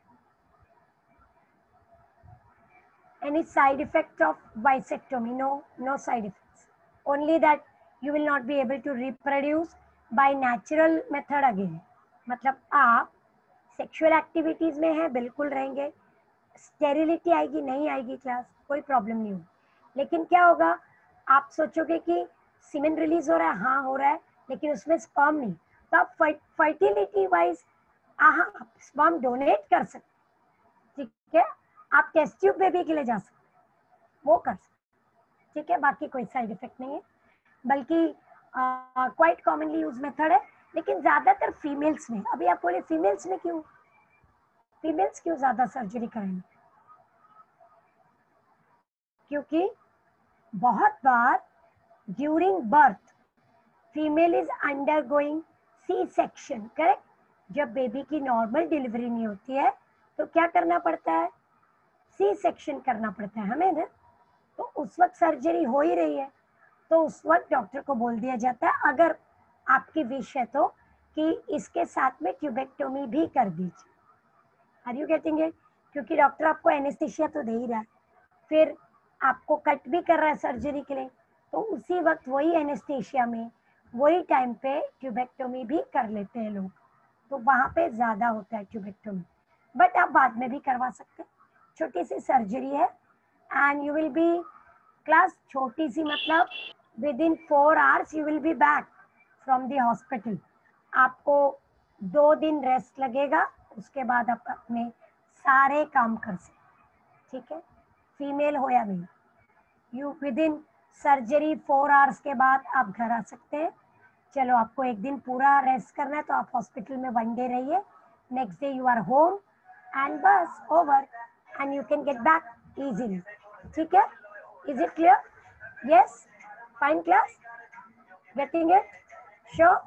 Any side effect of vasectomy? No, no side effects, only that you will not be able to reproduce by natural method again, मतलब आप sexual activities में है बिल्कुल रहेंगे, sterility आएगी नहीं आएगी class, कोई प्रॉब्लम नहीं होगी, लेकिन क्या होगा, आप सोचोगे कि सीमेन रिलीज हो रहा है, हाँ हो रहा है, लेकिन उसमें स्पर्म नहीं, तो आप फर्टिलिटी वाइज हाँ स्पर्म डोनेट कर सकते, ठीक है, आप टेस्ट ट्यूब बेबी के लिए जा सकते, वो कर सकते, ठीक है, बाकी कोई साइड इफेक्ट नहीं है, बल्कि क्वाइट कॉमनली यूज मेथड है, लेकिन ज्यादातर फीमेल्स में, अभी आप बोले फीमेल्स में क्यों, फीमेल्स क्यों ज्यादा सर्जरी करेंगे, क्योंकि बहुत बार during birth female is undergoing C section, correct, जब बेबी की नॉर्मल डिलीवरी नहीं होती है तो क्या करना पड़ता है, सी सेक्शन करना पड़ता है हमें ना, तो उस वक्त सर्जरी हो ही रही है, तो उस वक्त डॉक्टर को बोल दिया जाता है, अगर आपकी विश है तो, कि इसके साथ में ट्यूबेक्टोमी भी कर दीजिए, आर यू गेटिंग इट, क्योंकि डॉक्टर आपको एनेस्थीसिया तो दे ही रहा है, फिर आपको कट भी कर रहा है सर्जरी के लिए, तो उसी वक्त वही एनेस्थीसिया में वही टाइम पे ट्यूबेक्टोमी भी कर लेते हैं लोग, तो वहाँ पे ज़्यादा होता है ट्यूबेक्टोमी, बट आप बाद में भी करवा सकते हैं, छोटी सी सर्जरी है, and you will be class, छोटी सी मतलब within four hours you will be back from the hospital, आपको दो दिन रेस्ट लगेगा, उसके बाद आप अपने सारे काम कर सकते, ठीक है, फीमेल हो या male, you within surgery four hours के बाद आप घर आ सकते हैं। चलो आपको एक दिन पूरा रेस्ट करना है तो आप हॉस्पिटल में वन डे रहिए, next day you are home and बस over, and you can get back easily, ठीक है, is it clear? Yes, fine class, getting it, sure?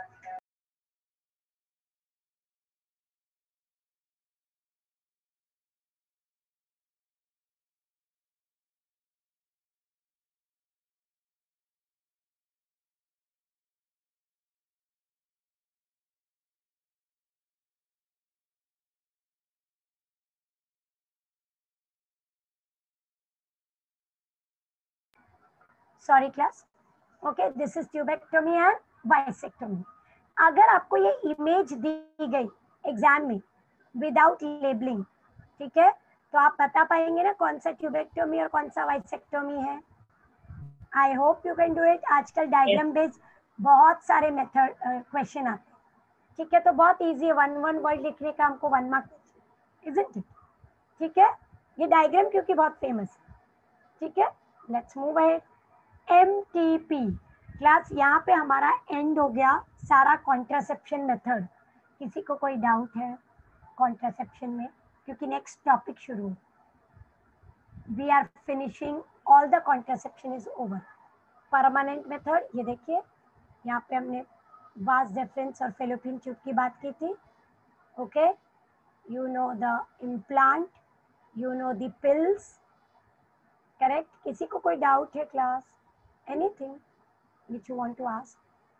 Sorry class, okay, this is tubectomy and vasectomy. अगर आपको ये image दी गई exam में without labelling, ठीक है, तो आप बता पाएंगे ना कौन सा ट्यूबेक्टोमी और कौन सा बाइसेक्टोमी है? I hope you can do it. आजकल डायग्राम बेस्ड बहुत सारे मेथड क्वेश्चन आते हैं, ठीक है, तो बहुत इजी है, वन वन वर्ड लिखने का हमको वन मार्क, इजंट इट, ठीक है, ये डायग्राम क्योंकि बहुत फेमस है, ठीक है, let's move ahead. M T P class, यहाँ पे हमारा एंड हो गया सारा कॉन्ट्रासेप्शन मेथड, किसी को कोई डाउट है? कॉन्ट्रासेप्शन में, क्योंकि नेक्स्ट टॉपिक शुरू, we are finishing all the contraception is over. Permanent method, ये देखिए यहाँ पे हमने वास डिफरेंस और फेलोपियन ट्यूब की बात की थी। Okay, you know the implant, you know the pills, correct. किसी को कोई डाउट है class? Anything which you want to ask?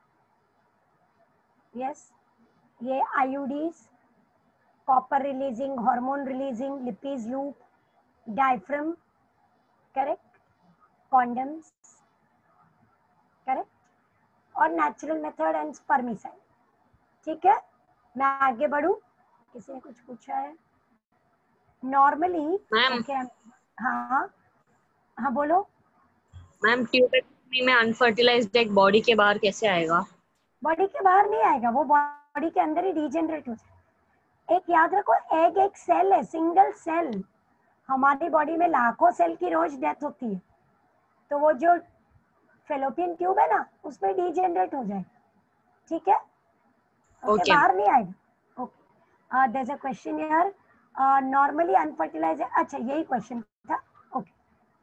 Yes, ये IUDs, copper releasing, hormone releasing, Lippes loop, diaphragm, correct, condoms, correct, और नेचुरल मेथड एंड स्पर्मिसाइड। ठीक है, मैं आगे बढ़ूं? किसी ने कुछ पूछा है? नॉर्मली मैम, हाँ हाँ बोलो। मैम ट्यूबेक्टमी में अनफर्टिलाइज्ड एग बॉडी के बाहर कैसे आएगा? बॉडी के बाहर नहीं आएगा, वो बॉडी के अंदर ही डीजेनरेट हो जाए। एक याद रखो, एग एक सेल है, सिंगल सेल। हमारी बॉडी में लाखों सेल की रोज डेथ होती है, तो वो जो फेलोपियन ट्यूब है ना, उसमें डीजेनरेट हो जाए। ठीक है, ओके, Okay. बाहर नहीं आएगा। Okay, there is a question here, normally unfertilised, अच्छा यही क्वेश्चन था। ओके,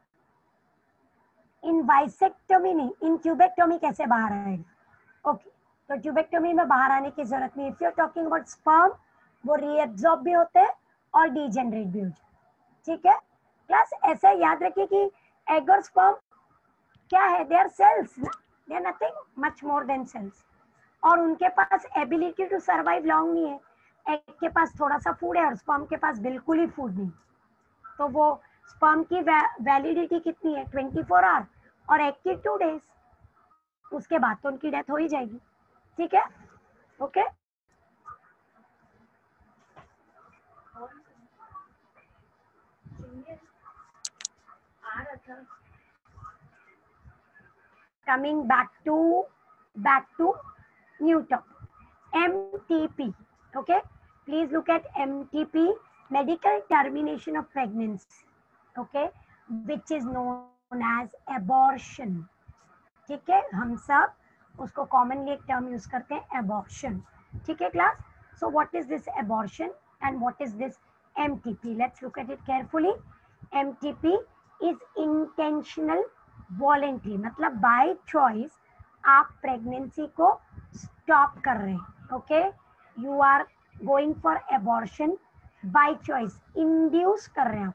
इन वाइसेक्टोमी नहीं, इन ट्यूबेक्टोमी कैसे बाहर आएगा? ओके, तो ट्यूबेक्टोमी में बाहर आने की जरूरत नहीं। If you are talking about sperm, वो रीएब्सॉर्ब भी होते हैं और डीजेनरेट भी हो जाते हैं। ठीक है क्लास, ऐसा याद रखिए कि एग और स्पर्म क्या है? They are cells, they are nothing much more than cells, और उनके पास एबिलिटी टू सर्वाइव लॉन्ग नहीं है। एग के पास थोड़ा सा फूड है और स्पर्म के पास बिल्कुल ही फूड नहीं। तो वो स्पर्म की वैलिडिटी कितनी है? ट्वेंटी फोर आवर, और एग की टू डेज। उसके बाद तो उनकी डेथ हो ही जाएगी। ठीक है, okay. Coming back to back to new topic, M T P. Okay, please look at M T P, medical termination of pregnancy. Okay, which is known as abortion. ठीक है, हम सब उसको कॉमनली एक टर्म यूज करते हैं, abortion. ठीक है class, so what is this abortion and what is this M T P? Let's look at it carefully. M T P is intentional voluntary, मतलब बाय चॉइस आप प्रेगनेंसी को stop कर रहे हैं। Okay, you are going for abortion by choice, induce कर रहे हैं,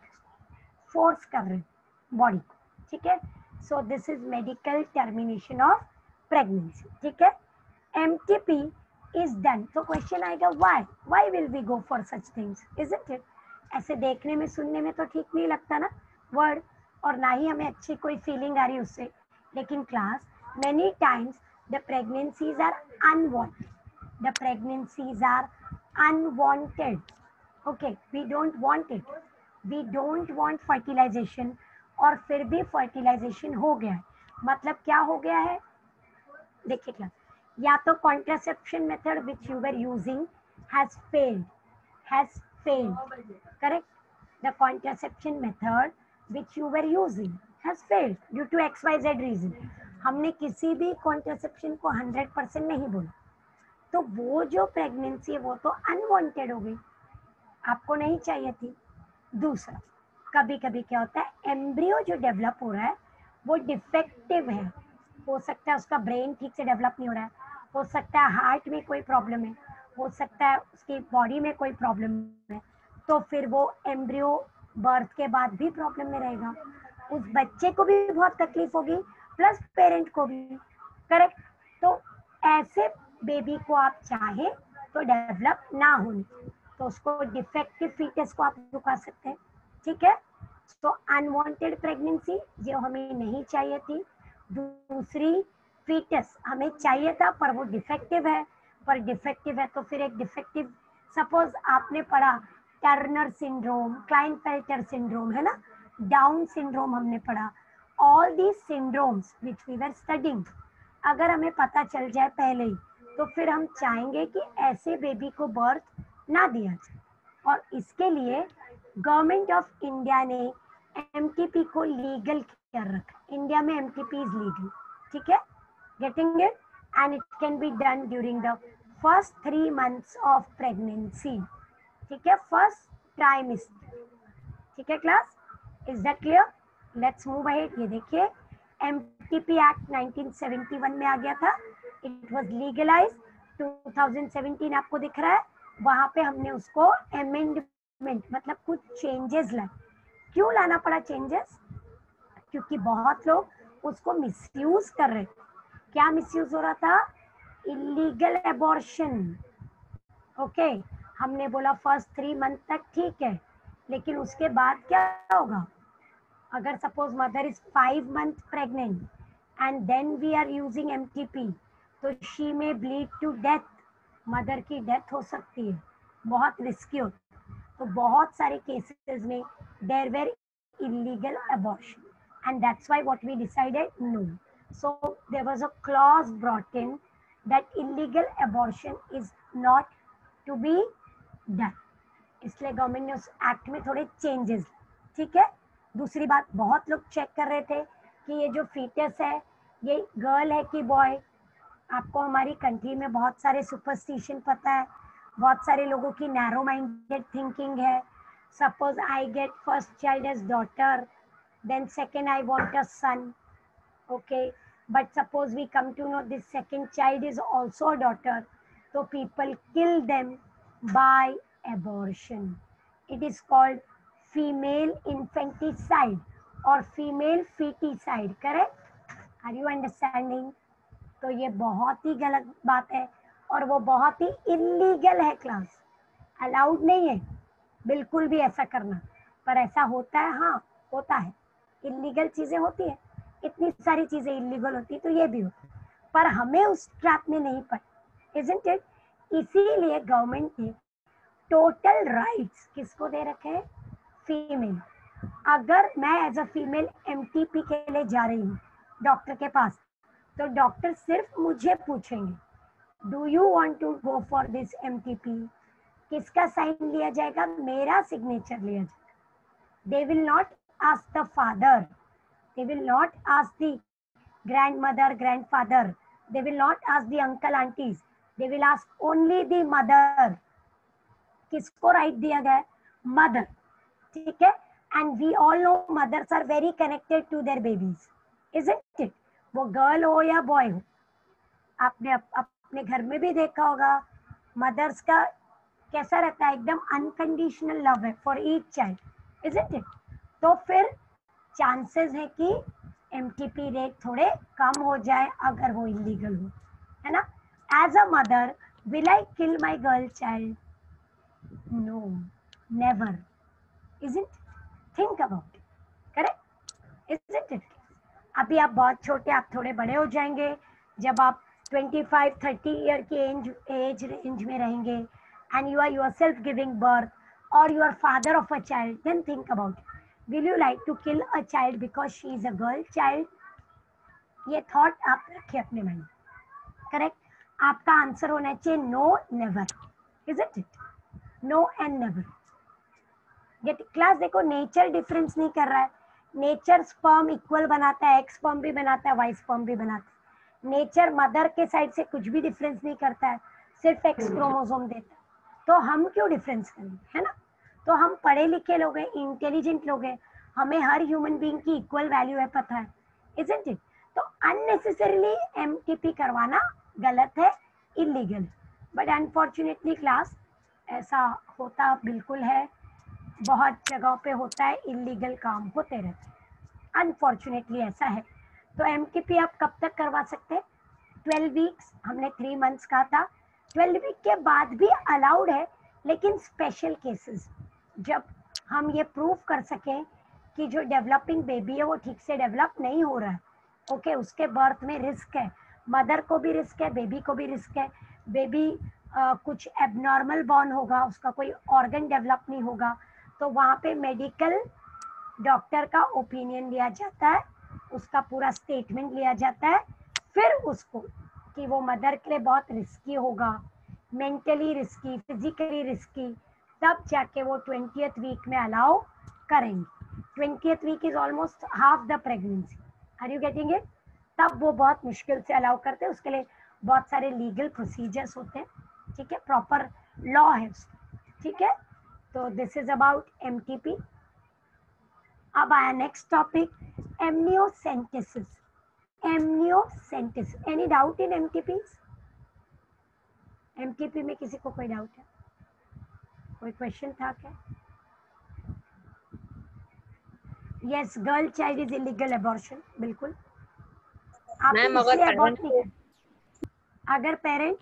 force कर रहे हैं बॉडी को। ठीक है, so this is medical termination of pregnancy. ठीक है, M T P is done. तो क्वेश्चन आएगा, why why will we go for such things, isn't it? ऐसे देखने में सुनने में तो ठीक नहीं लगता ना वर्ड, और ना ही हमें अच्छी कोई फीलिंग आ रही उससे। लेकिन class, many times the pregnancies are unwanted, the pregnancies are unwanted. Okay, we don't want it, we don't want fertilisation, और फिर भी फर्टिलाइजेशन हो गया है। मतलब क्या हो गया है? देखिए क्लास, या तो contraception method which you were using has failed, has failed, correct? The contraception method which you were using has failed due to X Y Z reason. हमने किसी भी कॉन्ट्रासेप्शन को हंड्रेड परसेंट नहीं बोला, तो वो जो प्रेगनेंसी है वो तो अनवांटेड हो गई, आपको नहीं चाहिए थी। दूसरा, कभी कभी क्या होता है, एम्ब्रियो जो डेवलप हो रहा है वो डिफेक्टिव है। हो सकता है उसका ब्रेन ठीक से डेवलप नहीं हो रहा है, हो सकता है हार्ट में कोई प्रॉब्लम है, हो सकता है उसकी बॉडी में कोई प्रॉब्लम है, तो फिर वो एम्ब्रियो बर्थ के बाद भी प्रॉब्लम में रहेगा। उस बच्चे को भी बहुत तकलीफ होगी, प्लस पेरेंट को भी, करेक्ट? तो ऐसे बेबी को आप चाहें तो डेवलप ना होने, तो उसको डिफेक्टिव फीटस को आप रुका सकते हैं। ठीक है, तो अनवांटेड प्रेगनेंसी जो हमें नहीं चाहिए थी, दूसरी फीटस हमें चाहिए था पर वो डिफेक्टिव है, पर डिफेक्टिव है तो फिर एक डिफेक्टिव, सपोज आपने पढ़ा टर्नर सिंड्रोम, क्लाइनफेल्टर सिंड्रोम, है ना, डाउन सिंड्रोम हमने पढ़ा, all these syndromes which we were studying, अगर हमें पता चल जाए पहले ही तो फिर हम चाहेंगे कि ऐसे बेबी को बर्थ ना दिया जाए। और इसके लिए गवर्नमेंट ऑफ इंडिया ने एमटीपी को लीगल कर रखा। इंडिया में एमटीपी इज लीगल, ठीक है, getting it, and it can be done during the first three months of pregnancy. ठीक है, फर्स्ट ट्राइमेस्टर, ठीक है class, is that clear? Let's move ahead. ये देखिए MTP act nineteen seventy one में आ गया था, it was legalised two thousand seventeen, आपको दिख रहा है, वहां पे हमने उसको अमेंडमेंट मतलब कुछ चेंजेस लाए। क्यों लाना पड़ा चेंजेस? क्योंकि बहुत लोग उसको मिसयूज कर रहे थे। क्या मिसयूज हो रहा था? Illegal abortion. ओके, हमने बोला फर्स्ट थ्री मंथ तक ठीक है, लेकिन उसके बाद क्या होगा? अगर suppose mother is five month pregnant and then we are using MTP, तो she may bleed to death, mother की डेथ हो सकती है, बहुत रिस्की होता है। तो बहुत सारे केसेस में there were illegal abortion and that's why what we decided, no. So there was a clause brought in that illegal abortion is not to be done. इसलिए गवर्नमेंट ने उस एक्ट में थोड़े चेंजेस, ठीक है। दूसरी बात, बहुत लोग चेक कर रहे थे कि ये जो फीटस है ये गर्ल है कि बॉय। आपको हमारी कंट्री में बहुत सारे सुपरस्टिशन पता है, बहुत सारे लोगों की नैरो माइंडेड थिंकिंग है। Suppose I get first child as daughter, then second I want a son, okay, but suppose we come to know this second child is also a daughter, so people kill them by abortion. It is called female infanticide or female feticide, correct? Are you understanding? तो ये बहुत ही गलत बात है और वो बहुत ही इलीगल है क्लास, अलाउड नहीं है बिल्कुल भी ऐसा करना, पर ऐसा होता है, हाँ होता है। इलीगल चीजें होती है, इतनी सारी चीजें इलीगल होती है, तो ये भी होती है, पर हमें उस ट्रैप में नहीं पड़े, इजंट इट? इसीलिए गवर्नमेंट ने टोटल राइट्स किसको दे रखे हैं? फीमेल। अगर मैं एज अ फीमेल एमटीपी के लिए जा रही हूँ डॉक्टर के पास, तो डॉक्टर सिर्फ मुझे पूछेंगे, do you want to go for this MTP? किसका साइन लिया जाएगा? मेरा सिग्नेचर लिया जाएगा। They will not ask the father, they will not ask the grandmother, grandfather, they will not ask the uncle, aunties, they will ask only the mother. किसको right दिया गया है? मदर, ठीक है। And we all know mothers are very connected to their babies, isn't it? वो girl हो या boy हो, आपने अप, अपने घर में भी देखा होगा, मदर्स का कैसा रहता है, एकदम अनकंडीशनल लव है for each child, isn't it? तो फिर चांसेस है कि एमटीपी रेट थोड़े कम हो जाए अगर वो इलीगल हो, है ना। As a mother will I kill my girl child? No, never, isn't? Think about it, correct, isn't it? अभी आप बहुत छोटे, आप थोड़े बड़े हो जाएंगे, जब आप ट्वेंटी फाइव थर्टी ईयर की एज एज रेंज में रहेंगे and you are yourself giving birth और you are father of a child, then think about it, will you like to kill a child because she is a girl child? ये thought आप रखिए अपने मन में, correct. आपका answer होना चाहिए no, never, isn't it? No and never. ये क्लास देखो, नेचर डिफरेंस नहीं कर रहा है, नेचर स्पर्म इक्वल बनाता है, एक्स स्पर्म भी बनाता है, वाई स्पर्म भी बनाता है। नेचर मदर के साइड से कुछ भी डिफरेंस नहीं करता है, सिर्फ एक्स क्रोमोसोम देता है, तो हम क्यों डिफरेंस करेंगे, है ना। तो हम पढ़े लिखे लोग हैं, इंटेलिजेंट लोग हैं, हमें हर ह्यूमन बीइंग की इक्वल वैल्यू है, पता है, इजंट इट? तो अननेसेसरीली एमटीपी करवाना गलत है, इलीगल। बट अनफॉर्चुनेटली क्लास ऐसा होता बिल्कुल है, बहुत जगहों पे होता है, इलीगल काम होते रहते हैं, अनफॉर्चुनेटली ऐसा है। तो एमटीपी आप कब तक करवा सकते हैं? ट्वेल्व वीक्स, हमने थ्री मंथ्स कहा था, ट्वेल्व वीक के बाद भी अलाउड है, लेकिन स्पेशल केसेस, जब हम ये प्रूव कर सकें कि जो डेवलपिंग बेबी है वो ठीक से डेवलप नहीं हो रहा है, ओके okay, उसके बर्थ में रिस्क है, मदर को भी रिस्क है, बेबी को भी रिस्क है, बेबी कुछ एबनॉर्मल बॉर्न होगा, उसका कोई ऑर्गन डेवलप नहीं होगा, तो वहाँ पे मेडिकल डॉक्टर का ओपिनियन लिया जाता है, उसका पूरा स्टेटमेंट लिया जाता है, फिर उसको कि वो मदर के लिए बहुत रिस्की होगा, मेंटली रिस्की, फिजिकली रिस्की, तब जाके वो ट्वेंटियथ वीक में अलाउ करेंगे। Twentieth week is almost half the pregnancy, are you getting it? तब वो बहुत मुश्किल से अलाउ करते हैं, उसके लिए बहुत सारे लीगल प्रोसीजर्स होते हैं, ठीक है, प्रॉपर लॉ है, ठीक है। तो दिस इज अबाउट एमटीपी. अब आया next topic, amniocentesis. Amniocentesis, any doubt in MTP? MTP में किसी को कोई डाउट है? कोई क्वेश्चन था क्या? Yes, girl child is illegal abortion, बिल्कुल. आप मैम अगर इसलिए अबॉर्ट पेरेंट नहीं को कर, अगर पेरेंट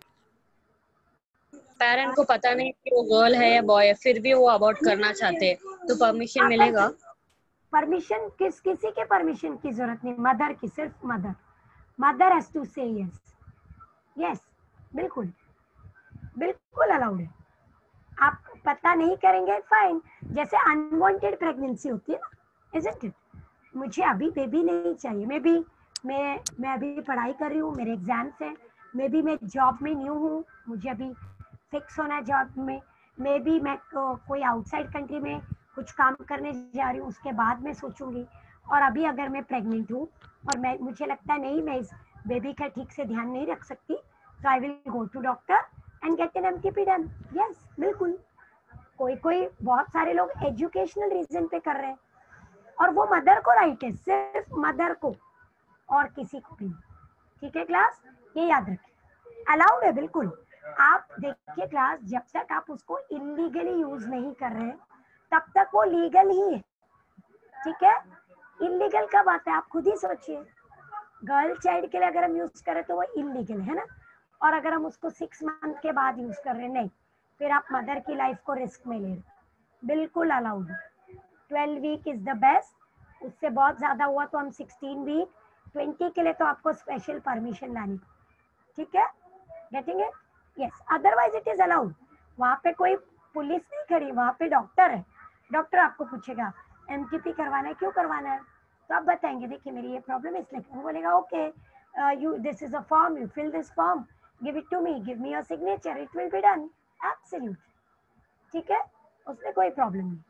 पेरेंट को पता नहीं कि वो गर्ल है या बॉय है, फिर भी वो अबॉर्ट करना चाहते हैं, तो परमिशन मिलेगा? परमिशन किस किसी के परमिशन की जरूरत नहीं, मदर की, सिर्फ mother. Mother has to say yes. Yes, बिल्कुल बिल्कुल अलाउड है. आप पता नहीं करेंगे, फाइन. जैसे अनवांटेड प्रेगनेंसी होती है ना, इजंट इट? मुझे अभी बेबी नहीं चाहिए, मे बी मैं मैं अभी पढ़ाई कर रही हूँ, मेरे एग्जाम्स हैं, मे बी मैं जॉब में न्यू हूँ, मुझे अभी फिक्स होना है जॉब में, मे बी मैं को, कोई आउटसाइड कंट्री में कुछ काम करने जा रही हूँ, उसके बाद मैं सोचूंगी. और अभी अगर मैं प्रेग्नेंट हूँ और मैं मुझे लगता है नहीं मैं इस बेबी का ठीक से ध्यान नहीं रख सकती, तो I will go to doctor and get an MTP done. Yes, बिल्कुल. कोई कोई बहुत सारे लोग एजुकेशनल रीजन पे कर रहे हैं, और वो मदर को राइट है, सिर्फ मदर को, और किसी को भी. ठीक है क्लास, ये याद रखिए, अलाउड है बिल्कुल. आप देखिए क्लास, जब तक आप उसको इलीगली यूज नहीं कर रहे तब तक वो लीगल ही है. ठीक है, इलीगल कब आता है आप खुद ही सोचिए. गर्ल चाइल्ड के लिए अगर हम यूज करें तो वो इलीगल है ना, और अगर हम उसको सिक्स मंथ के बाद यूज कर रहे हैं, नहीं, फिर आप मदर की लाइफ को रिस्क में ले रहे. बिल्कुल allowed. Twelve week is the best. उससे बहुत ज्यादा हुआ तो हम सिक्सटीन वीक, ट्वेंटी के लिए तो आपको स्पेशल परमिशन लानी. ठीक है, getting it? Yes, otherwise it is allowed. वहाँ पे कोई पुलिस नहीं खड़ी, वहाँ पे डॉक्टर है. डॉक्टर आपको पूछेगा एमटीपी करवाना है, क्यों करवाना है, तो आप बताएंगे देखिए मेरी ये प्रॉब्लम है इसलिए. वो बोलेगा okay, you this is a form, you fill this form, give it to me, give me your signature, it will be done. Absolute. ठीक है, उसमें कोई प्रॉब्लम नहीं.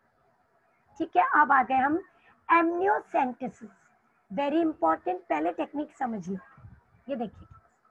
ठीक है, अब आ गए हम एमनियोसेंटेसिस. वेरी इंपॉर्टेंट, पहले टेक्निक समझ लो. ये देखिए,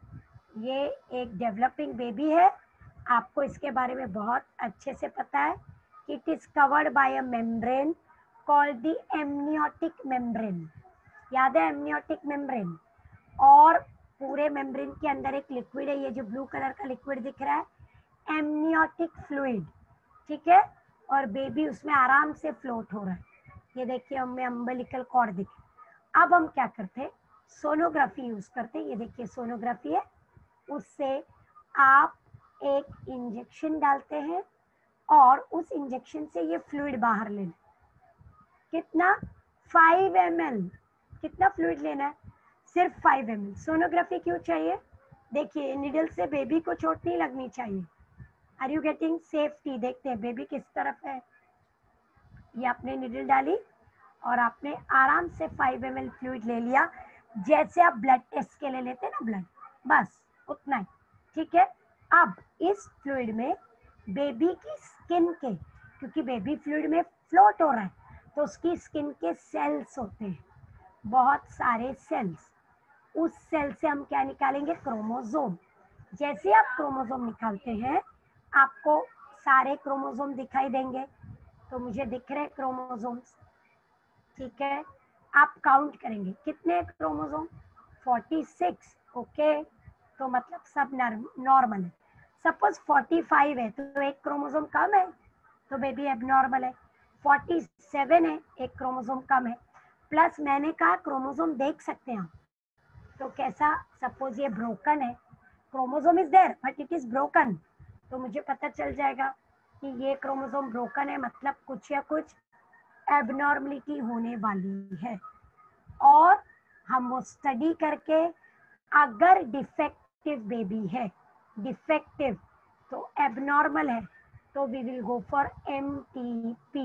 ये एक डेवलपिंग बेबी है, आपको इसके बारे में बहुत अच्छे से पता है कि it is covered by a membrane called the amniotic membrane. याद है एमनियोटिक मेम्ब्रेन? और पूरे मेम्ब्रेन के अंदर एक लिक्विड है, ये जो ब्लू कलर का लिक्विड दिख रहा है, एमनियोटिक फ्लूइड. ठीक है, और बेबी उसमें आराम से फ्लोट हो रहा है. ये देखिए हमें अम्बिलिकल कॉर्ड दिखे. अब हम क्या करते हैं, सोनोग्राफी यूज करते हैं. ये देखिए सोनोग्राफी है, उससे आप एक इंजेक्शन डालते हैं और उस इंजेक्शन से ये फ्लूइड बाहर लेना. कितना? Five M L. कितना फ्लूइड लेना है? सिर्फ फाइव एम एल. सोनोग्राफी क्यों चाहिए? देखिए निडल से बेबी को चोट नहीं लगनी चाहिए. Are you getting? सेफ्टी. देखते हैं बेबी किस तरफ है. ये आपने निडल डाली और आपने आराम से फाइव एम एल फ्लूइड ले लिया, जैसे आप ब्लड टेस्ट के लिए लेते हैं ना ब्लड, बस उतना ही. ठीक है, अब इस फ्लूइड में बेबी की स्किन के, क्योंकि बेबी फ्लूइड में फ्लोट हो रहा है, तो उसकी स्किन के सेल्स होते हैं, बहुत सारे सेल्स. उस सेल से हम क्या निकालेंगे? क्रोमोसोम. जैसे आप क्रोमोसोम निकालते हैं, आपको सारे क्रोमोसोम दिखाई देंगे. तो मुझे दिख रहे क्रोमोसोम्स. ठीक है, आप काउंट करेंगे कितने क्रोमोसोम? Forty six. ओके, तो मतलब सब नॉर्मल है. सपोज फोर्टी फाइव है तो एक क्रोमोसोम कम है, तो बेबी एबनॉर्मल है. फोर्टी सेवन है, एक क्रोमोसोम कम है. प्लस मैंने कहा क्रोमोसोम देख सकते हैं हम, तो कैसा? सपोज ये ब्रोकन है, chromosome is there but it is broken, तो मुझे पता चल जाएगा कि ये क्रोमोसोम ब्रोकन है, मतलब कुछ या कुछ एबनॉर्मलिटी होने वाली है. और हम वो स्टडी करके, अगर डिफेक्टिव बेबी है, डिफेक्टिव तो एबनॉर्मल है, तो we will go for MTP.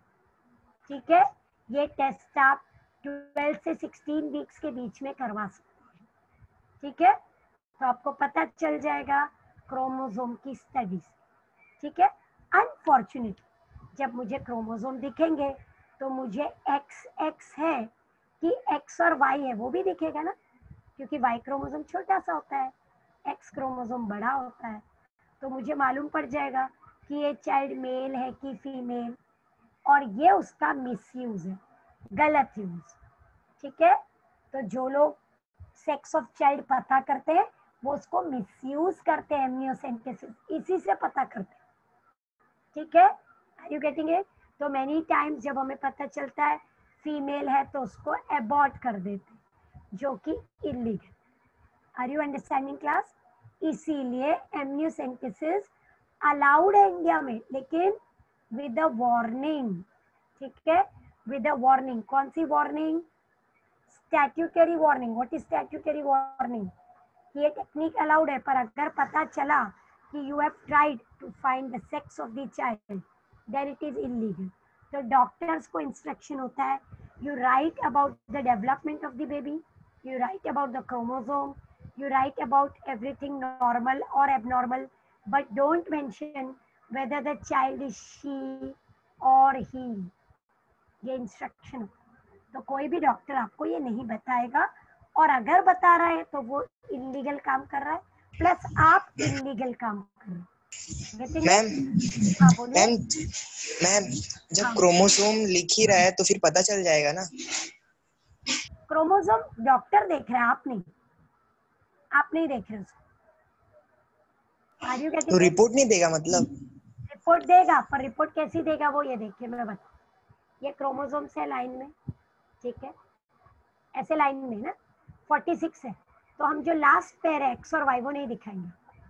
ठीक है, ये टेस्ट आप ट्वेल्व से सिक्सटीन वीक्स के बीच में करवा सकते हैं. ठीक है, तो आपको पता चल जाएगा क्रोमोसोम की स्टडीज. ठीक है, अनफॉर्चुनेट जब मुझे क्रोमोसोम दिखेंगे तो मुझे एक्स एक्स है कि एक्स और वाई है वो भी दिखेगा ना, क्योंकि वाई क्रोमोसोम छोटा सा होता है, एक्स क्रोमोसोम बड़ा होता है, तो मुझे मालूम पड़ जाएगा कि ये चाइल्ड मेल है कि फीमेल, और ये उसका मिसयूज है, गलत यूज, ठीक है। तो जो लोग सेक्स ऑफ चाइल्ड पता करते हैं वो उसको मिसयूज करते हैं, एमनियोसेंटेसिस इसी से पता करते हैं, ठीक है। Are you getting it? तो मेनी टाइम्स जब हमें पता चलता है फीमेल है तो उसको अबॉर्ट कर देते हैं, जो कि illegal. Are you understanding class? इसीलिए एमनियोसेंटेसिस अलाउड है इंडिया में, लेकिन विद अ वार्निंग, ठीक है, विद अ वार्निंग। कौन सी warning? Statutory warning. What is statutory warning? ये टेक्निक अलाउड है, पर अगर पता चला कि you have tried to find the sex of the child, then it is illegal. तो डॉक्टर्स को इंस्ट्रक्शन होता है, you write about the development of the baby, you write about the chromosome, you write about everything normal or abnormal, but don't mention whether the child is she or he. ये instruction. तो कोई भी doctor आपको ये नहीं बताएगा, और अगर बता रहा है तो वो इलीगल काम कर रहा है, प्लस आप इलीगल काम कर रहे हैं। मैम हाँ बोलिए। मैम मैम जब हाँ। क्रोमोसोम लिख ही रहा है तो फिर पता चल जाएगा ना। क्रोमोसोम डॉक्टर देख रहा है, आप नहीं, आप नहीं देख रहे उसको। Are you getting तो it? रिपोर्ट नहीं देगा मतलब? रिपोर्ट देगा, पर रिपोर्ट कैसी देगा वो ये देखिए मैं बता। ये क्रोमोसोम से लाइन में, ठीक है, ऐसे लाइन में ना छियालीस है, तो हम जो लास्ट पेयर है एक्स और वाई वो नहीं दिखाएंगे,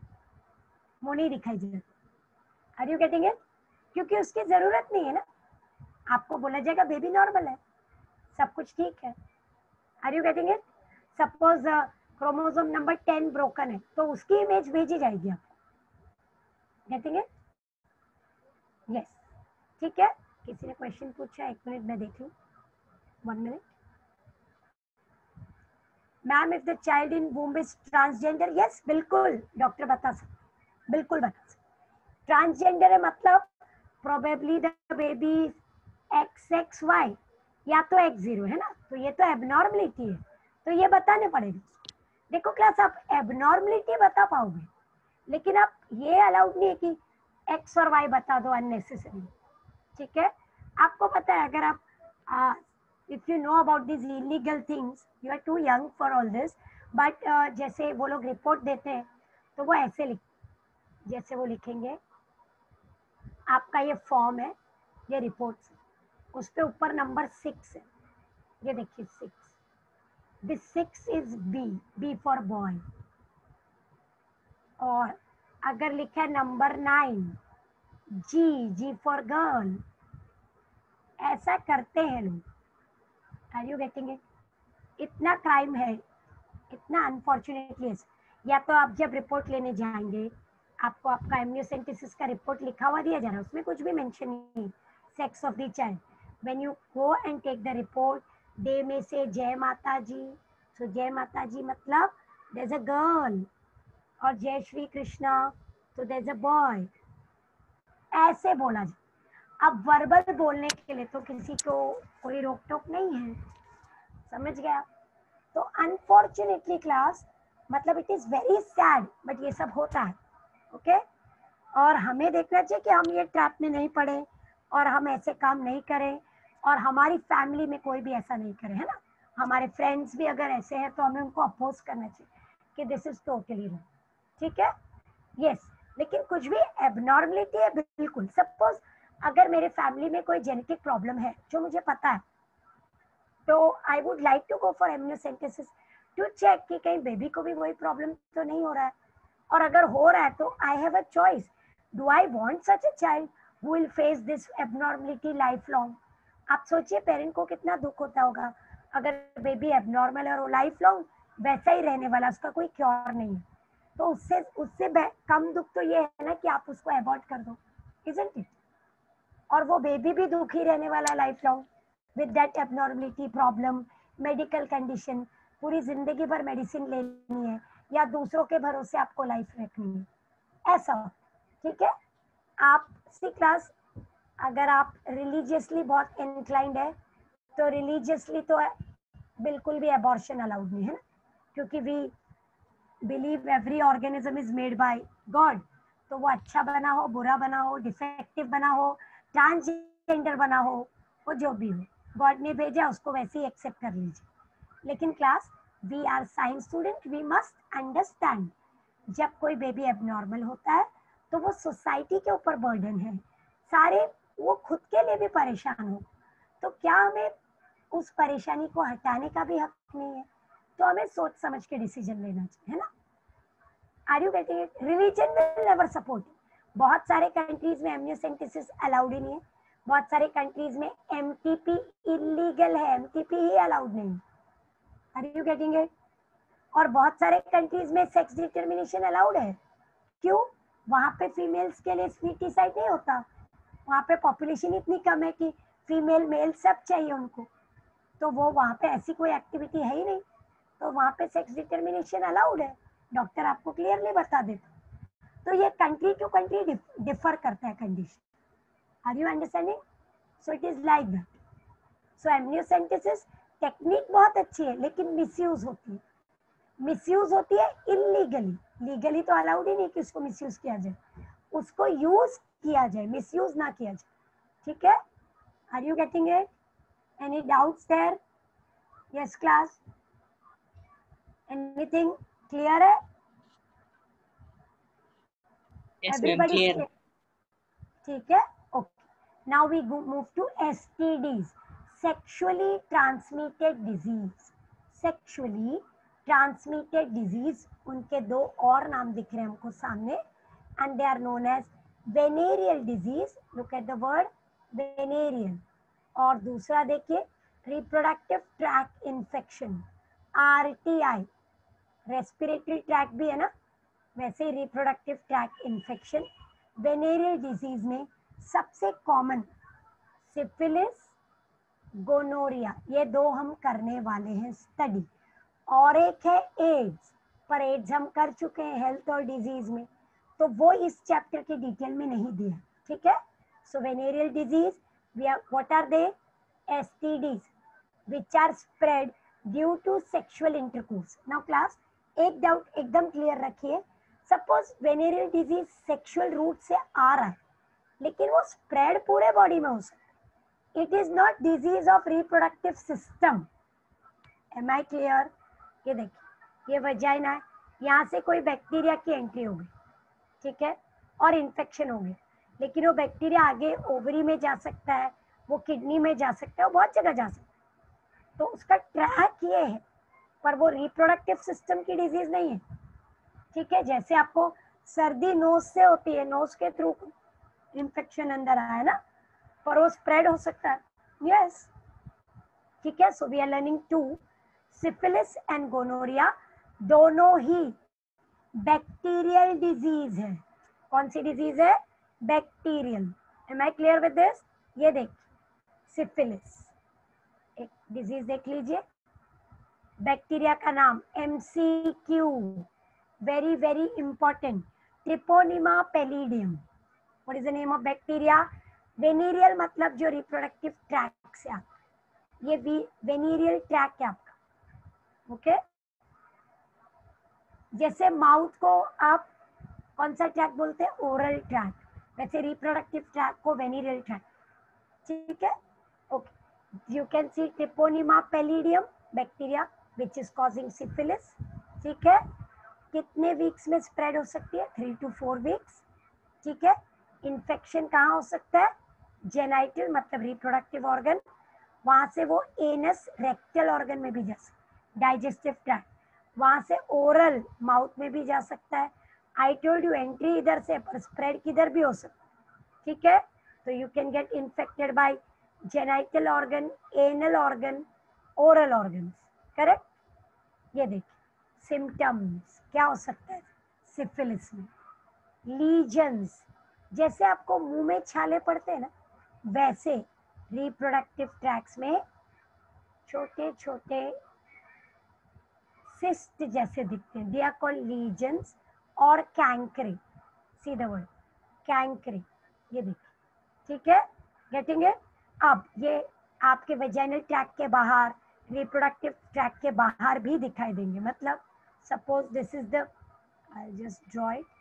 वो नहीं दिखाई जाएगा। Are you getting it? क्योंकि उसकी जरूरत नहीं है ना, आपको बोला जाएगा बेबी नॉर्मल है, सब कुछ ठीक है। Are you getting it? Suppose chromosome number ten broken है तो उसकी इमेज भेजी जाएगी आपको। Getting it? यस, ठीक है। किसी ने क्वेश्चन पूछा, एक मिनट मैं देख लूं, one minute. Ma'am if the child in womb is transgender, yes बिल्कुल डॉक्टर बता सकते, बिल्कुल बता सकते। ट्रांसजेंडर है मतलब probably the baby X X Y या तो एक्स जीरो है ना, तो ये तो एबनॉर्मलिटी है, तो ये बताने पड़ेगा। देखो क्लास, आप एबनॉर्मलिटी बता पाओगे, लेकिन आप ये अलाउड नहीं है कि एक्स और वाई बता दो अननेसेसरी, ठीक है। आपको पता है, अगर आप if you know about this illegal things, you are too young for all this, but जैसे वो लोग रिपोर्ट देते हैं तो वो ऐसे लिख, जैसे वो लिखेंगे आपका ये फॉर्म है, ये रिपोर्ट, उस पे ऊपर नंबर सिक्स है, ये देखिए six, this six is B, B for boy. और अगर लिखा है number nine, G, G for girl. ऐसा करते हैं लोग। Are you getting it? इतना क्राइम है, इतना अनफॉर्चुनेटली। या तो आप जब रिपोर्ट लेने जाएंगे, आपको आपका एमनियोसेंटेसिस का रिपोर्ट लिखा हुआ दिया जा रहा है, उसमें कुछ भी मेंशन नहीं sex of the child. When you go and take the report, they may say जय माता जी, सो जय माता जी मतलब देयर इज अ गर्ल, और जय श्री कृष्णा तो देयर इज अ बॉय, ऐसे बोला जाए। अब वर्बल बोलने के लिए तो किसी को कोई रोक टोक नहीं है, समझ गया? तो अनफॉर्चुनेटली क्लास, मतलब it is very sad, but ये सब होता है, ओके okay? और हमें देखना चाहिए कि हम ये ट्रैप में नहीं पड़े, और हम ऐसे काम नहीं करें, और हमारी फैमिली में कोई भी ऐसा नहीं करे, है ना। हमारे फ्रेंड्स भी अगर ऐसे हैं तो हमें उनको अपोज करना चाहिए कि दिस इज टोटली रॉन्ग, ठीक है। यस yes, लेकिन कुछ भी एबनॉर्मलिटी है बिल्कुल। सपोज अगर मेरे फैमिली में कोई जेनेटिक प्रॉब्लम है जो मुझे पता है, तो I would like to go for amniocentesis to check कि कहीं बेबी को भी वही प्रॉब्लम तो नहीं हो रहा है, और अगर हो रहा है तो I have a choice, do I want such a child who will face this abnormality life long. आप सोचिए पेरेंट को कितना दुख होता होगा अगर बेबी एबनॉर्मल है और वो लाइफ लॉन्ग वैसा ही रहने वाला, उसका कोई क्योर नहीं है। तो उससे उससे कम दुख तो ये है ना कि आप उसको अबॉर्ट कर दो, इजंट इट? और वो बेबी भी दुखी रहने वाला life long with that abnormality problem, medical condition, पूरी जिंदगी भर मेडिसिन लेनी है या दूसरों के भरोसे आपको लाइफ रखनी है, ऐसा, ठीक है। आप सी क्लास, अगर आप रिलीजियसली बहुत इंक्लाइंड है तो रिलीजियसली तो बिल्कुल भी अबॉर्शन अलाउड नहीं है ना, क्योंकि we believe every organism is made by God, तो वो अच्छा बना हो, बुरा बना हो, डिफेक्टिव बना हो, ट्रांसजेंडर बना हो, वो जो भी हो, गॉड ने भेजा उसको वैसे ही एक्सेप्ट कर लीजिए. लेकिन class, we are science student, we must understand, जब कोई बेबी एबनॉर्मल होता है तो वो सोसाइटी के ऊपर बर्डन है, सारे वो खुद के लिए भी परेशान हो, तो क्या हमें उस परेशानी को हटाने का भी हक नहीं है? तो हमें सोच समझ के डिसीजन लेना चाहिए, है ना? Are you getting it? Religion will never support. बहुत सारे कंट्रीज में एमनियोसेंटेसिस अलाउड ही नहीं है, बहुत सारे कंट्रीज में एमटीपी इलीगल है, एमटीपी ही अलाउड नहीं है. Are you getting it? और बहुत सारे कंट्रीज में सेक्स डिटर्मिनेशन अलाउड है. क्यों? वहां पे फीमेल्स के लिए स्वीटिसाइड नहीं होता, वहां पे पॉपुलेशन इतनी कम है कि फीमेल मेल सब चाहिए उनको, तो वो वहां पे ऐसी कोई एक्टिविटी है ही नहीं, तो वहां पे सेक्स डिटर्मिनेशन अलाउड है. डॉक्टर आपको क्लियरली बता देता. तो ये कंट्री टू कंट्री डिफर करता है condition. Are you understanding? So it is like that. So amniocentesis technique बहुत अच्छी है, लेकिन मिसयूज होती है. मिसयूज होती है इलीगली. लीगली तो अलाउड ही नहीं कि उसको मिसयूज किया जाए, उसको यूज किया जाए, मिसयूज ना किया जाए. ठीक है? Are you getting it? Any doubts there? Yes class, anything clear है? Yes, ma'am, Everybody clear. clear? ठीक है, okay. Now we move to STDs, sexually transmitted disease. Sexually transmitted disease, उनके दो और नाम दिख रहे हैं हमको सामने, and they are known as venereal disease. Look at the word venereal. और दूसरा देखिए, reproductive tract infection, RTI. Respiratory tract भी है ना, वैसे reproductive tract infection. Venereal disease में सबसे कॉमन सिफिलिस, गोनोरिया, ये दो हम करने वाले हैं स्टडी. और एक है एड्स, पर एड्स हम कर चुके हैं हेल्थ और डिजीज में, तो वो इस चैप्टर के डिटेल में नहीं दिया. ठीक है? So venereal disease, we are what are they? STDs which are spread due to sexual intercourse. Now class, एक डाउट एकदम क्लियर रखिए. Suppose venereal disease sexual route से आ रहा है, लेकिन वो स्प्रेड पूरे बॉडी में हो सकता है. It is not disease of reproductive system. Am I clear? ये देखिए, ये वजाइना है, यहाँ से कोई बैक्टीरिया की एंट्री हो गई, ठीक है, और इन्फेक्शन हो गई, लेकिन वो बैक्टीरिया आगे ओवरी में जा सकता है, वो किडनी में जा सकता है, वो बहुत जगह जा सकता है. तो उसका ट्रैक ये है, पर वो रिप्रोडक्टिव सिस्टम की डिजीज नहीं है. ठीक है? जैसे आपको सर्दी नोज से होती है, नोज के थ्रू इन्फेक्शन अंदर आया ना, पर वो स्प्रेड हो सकता है. यस, ठीक है. So we are learning to syphilis and gonorrhoea, दोनों ही बैक्टीरियल डिजीज है. कौन सी डिजीज है? Bacterial. Am I clear with this? ये देख, सिफिलिस एक डिजीज देख लीजिए, बैक्टीरिया का नाम MCQ, very very important, treponema pallidum. What is the name of bacteria? Venereal मतलब जो रिप्रोडक्टिव ट्रैक से आता है, ये वेनेरियल ट्रैक है आपका. Okay okay? जैसे माउथ को आप कौन सा ट्रैक बोलते हैं? Oral tract. वैसे रिप्रोडक्टिव ट्रैक को वेनेरियल ट्रैक. ठीक है? Okay. You can see treponema pallidum bacteria which is causing syphilis. ठीक है? कितने वीक्स में स्प्रेड हो सकती है? Three to four weeks. ठीक है? इन्फेक्शन कहाँ हो सकता है? जेनाइटल मतलब रिप्रोडक्टिव ऑर्गन, वहां से वो एनस रेक्टल ऑर्गन में भी जा सकता है, डाइजेस्टिव ट्रैक्ट, वहां से ओरल माउथ में भी जा सकता है. आई टोल्ड यू एंट्री इधर से, पर स्प्रेड किधर भी हो सकता है. ठीक है? तो you can get infected by genital organ, anal organ, oral organ. Correct? ये देखिए सिम्टम्स क्या हो सकता है सिफिलिस में. लीजन्स, जैसे आपको मुंह में छाले पड़ते हैं ना, वैसे रिप्रोडक्टिव ट्रैक्स में छोटे छोटे सिस्ट जैसे दिखते हैं. दे आर कॉल्ड लीजन्स और कैंकरे. See the word कैंकरे. ये देखिए. ठीक है? Getting it? अब ये आपके वेजाइनल ट्रैक के बाहर, रिप्रोडक्टिव ट्रैक के बाहर भी दिखाई देंगे. मतलब suppose this is the, I just draw it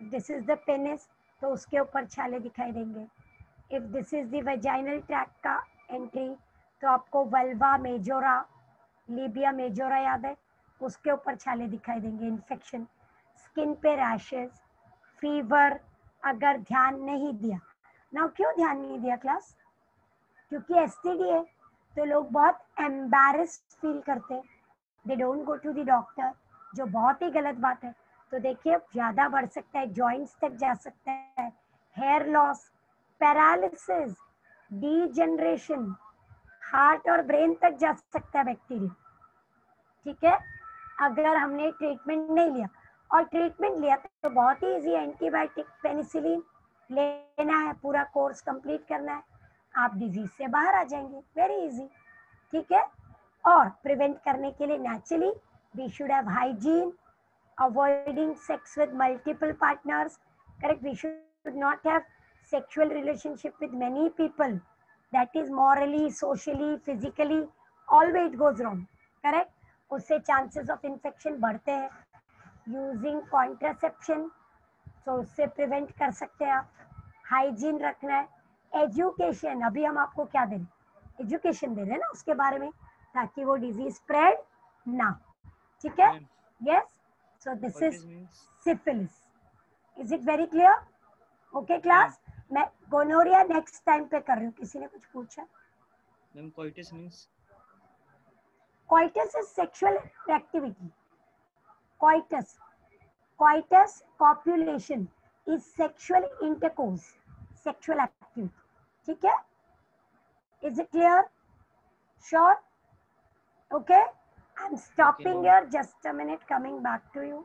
this is the penis तो उसके ऊपर छाले दिखाई देंगे. If this is the vaginal tract का एंट्री तो आपको वल्वा मेजोरा, लीबिया मेजोरा याद है, उसके ऊपर छाले दिखाई देंगे. इन्फेक्शन, स्किन पे रैशेस, फीवर अगर ध्यान नहीं दिया. ना क्यों ध्यान नहीं दिया क्लास? क्योंकि एसटीडी है तो लोग बहुत एम्बैरेस्ड फील करते हैं, they don't go to the doctor, जो बहुत ही गलत बात है. तो देखिए ज़्यादा बढ़ सकता है, जॉइंट्स तक जा सकता है, hair loss, paralysis, degeneration, heart और ब्रेन तक जा सकता है बैक्टीरिया. ठीक है, अगर हमने ट्रीटमेंट नहीं लिया. और ट्रीटमेंट लिया तो बहुत ही इजी है, एंटीबायोटिक पेनिसिलिन लेना है, पूरा कोर्स कंप्लीट करना है, आप डिजीज से बाहर आ जाएंगे. Very easy. ठीक है, और प्रिवेंट करने के लिए naturally we should have hygiene, avoiding sex with multiple partners. Correct, we should not have sexual relationship with many people. That is morally, socially, physically always it goes wrong. Correct, उससे chances of infection बढ़ते हैं. Using contraception, तो उससे prevent कर सकते हैं आप. Hygiene रखना है. एजुकेशन, अभी हम आपको क्या दे रहे हैं? एजुकेशन दे रहे हैं ना उसके बारे में, ताकि वो डिजीज स्प्रेड ना. ठीक है, yes. So this is syphilis. Is it very clear? Okay class, मैं गोनोरिया नेक्स्ट टाइम पे कर रही हूँ. किसी ने कुछ पूछा? Ma'am coitus means? Coitus is sexual activity. Coitus, coitus copulation is sexual intercourse, sexual activity. ठीक है, is it clear? Sure? Okay, I am stopping here, just a minute, coming back to you.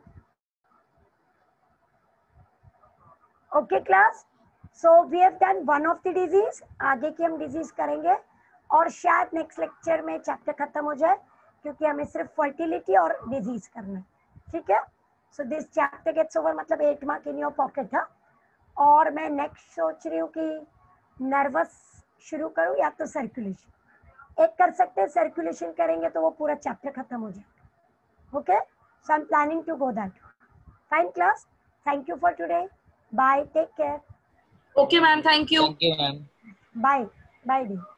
Okay class, so we have done one of the disease. आगे की हम disease करेंगे और शायद next lecture में chapter खत्म हो जाए, क्योंकि हमें सिर्फ फर्टिलिटी और डिजीज करना है. ठीक है, so this chapter gets over, मतलब eight mark in your pocket था. और मैं नेक्स्ट सोच रही हूँ कि नर्वस शुरू करूँ या तो सर्कुलेशन. एक कर सकते हैं, सर्कुलेशन करेंगे तो वो पूरा चैप्टर खत्म हो जाएगा. Okay, so I am planning to go that. Fine class, thank you for today. Bye, take care. Okay, ma'am. Thank you. Thank you, ma'am. Bye bye D.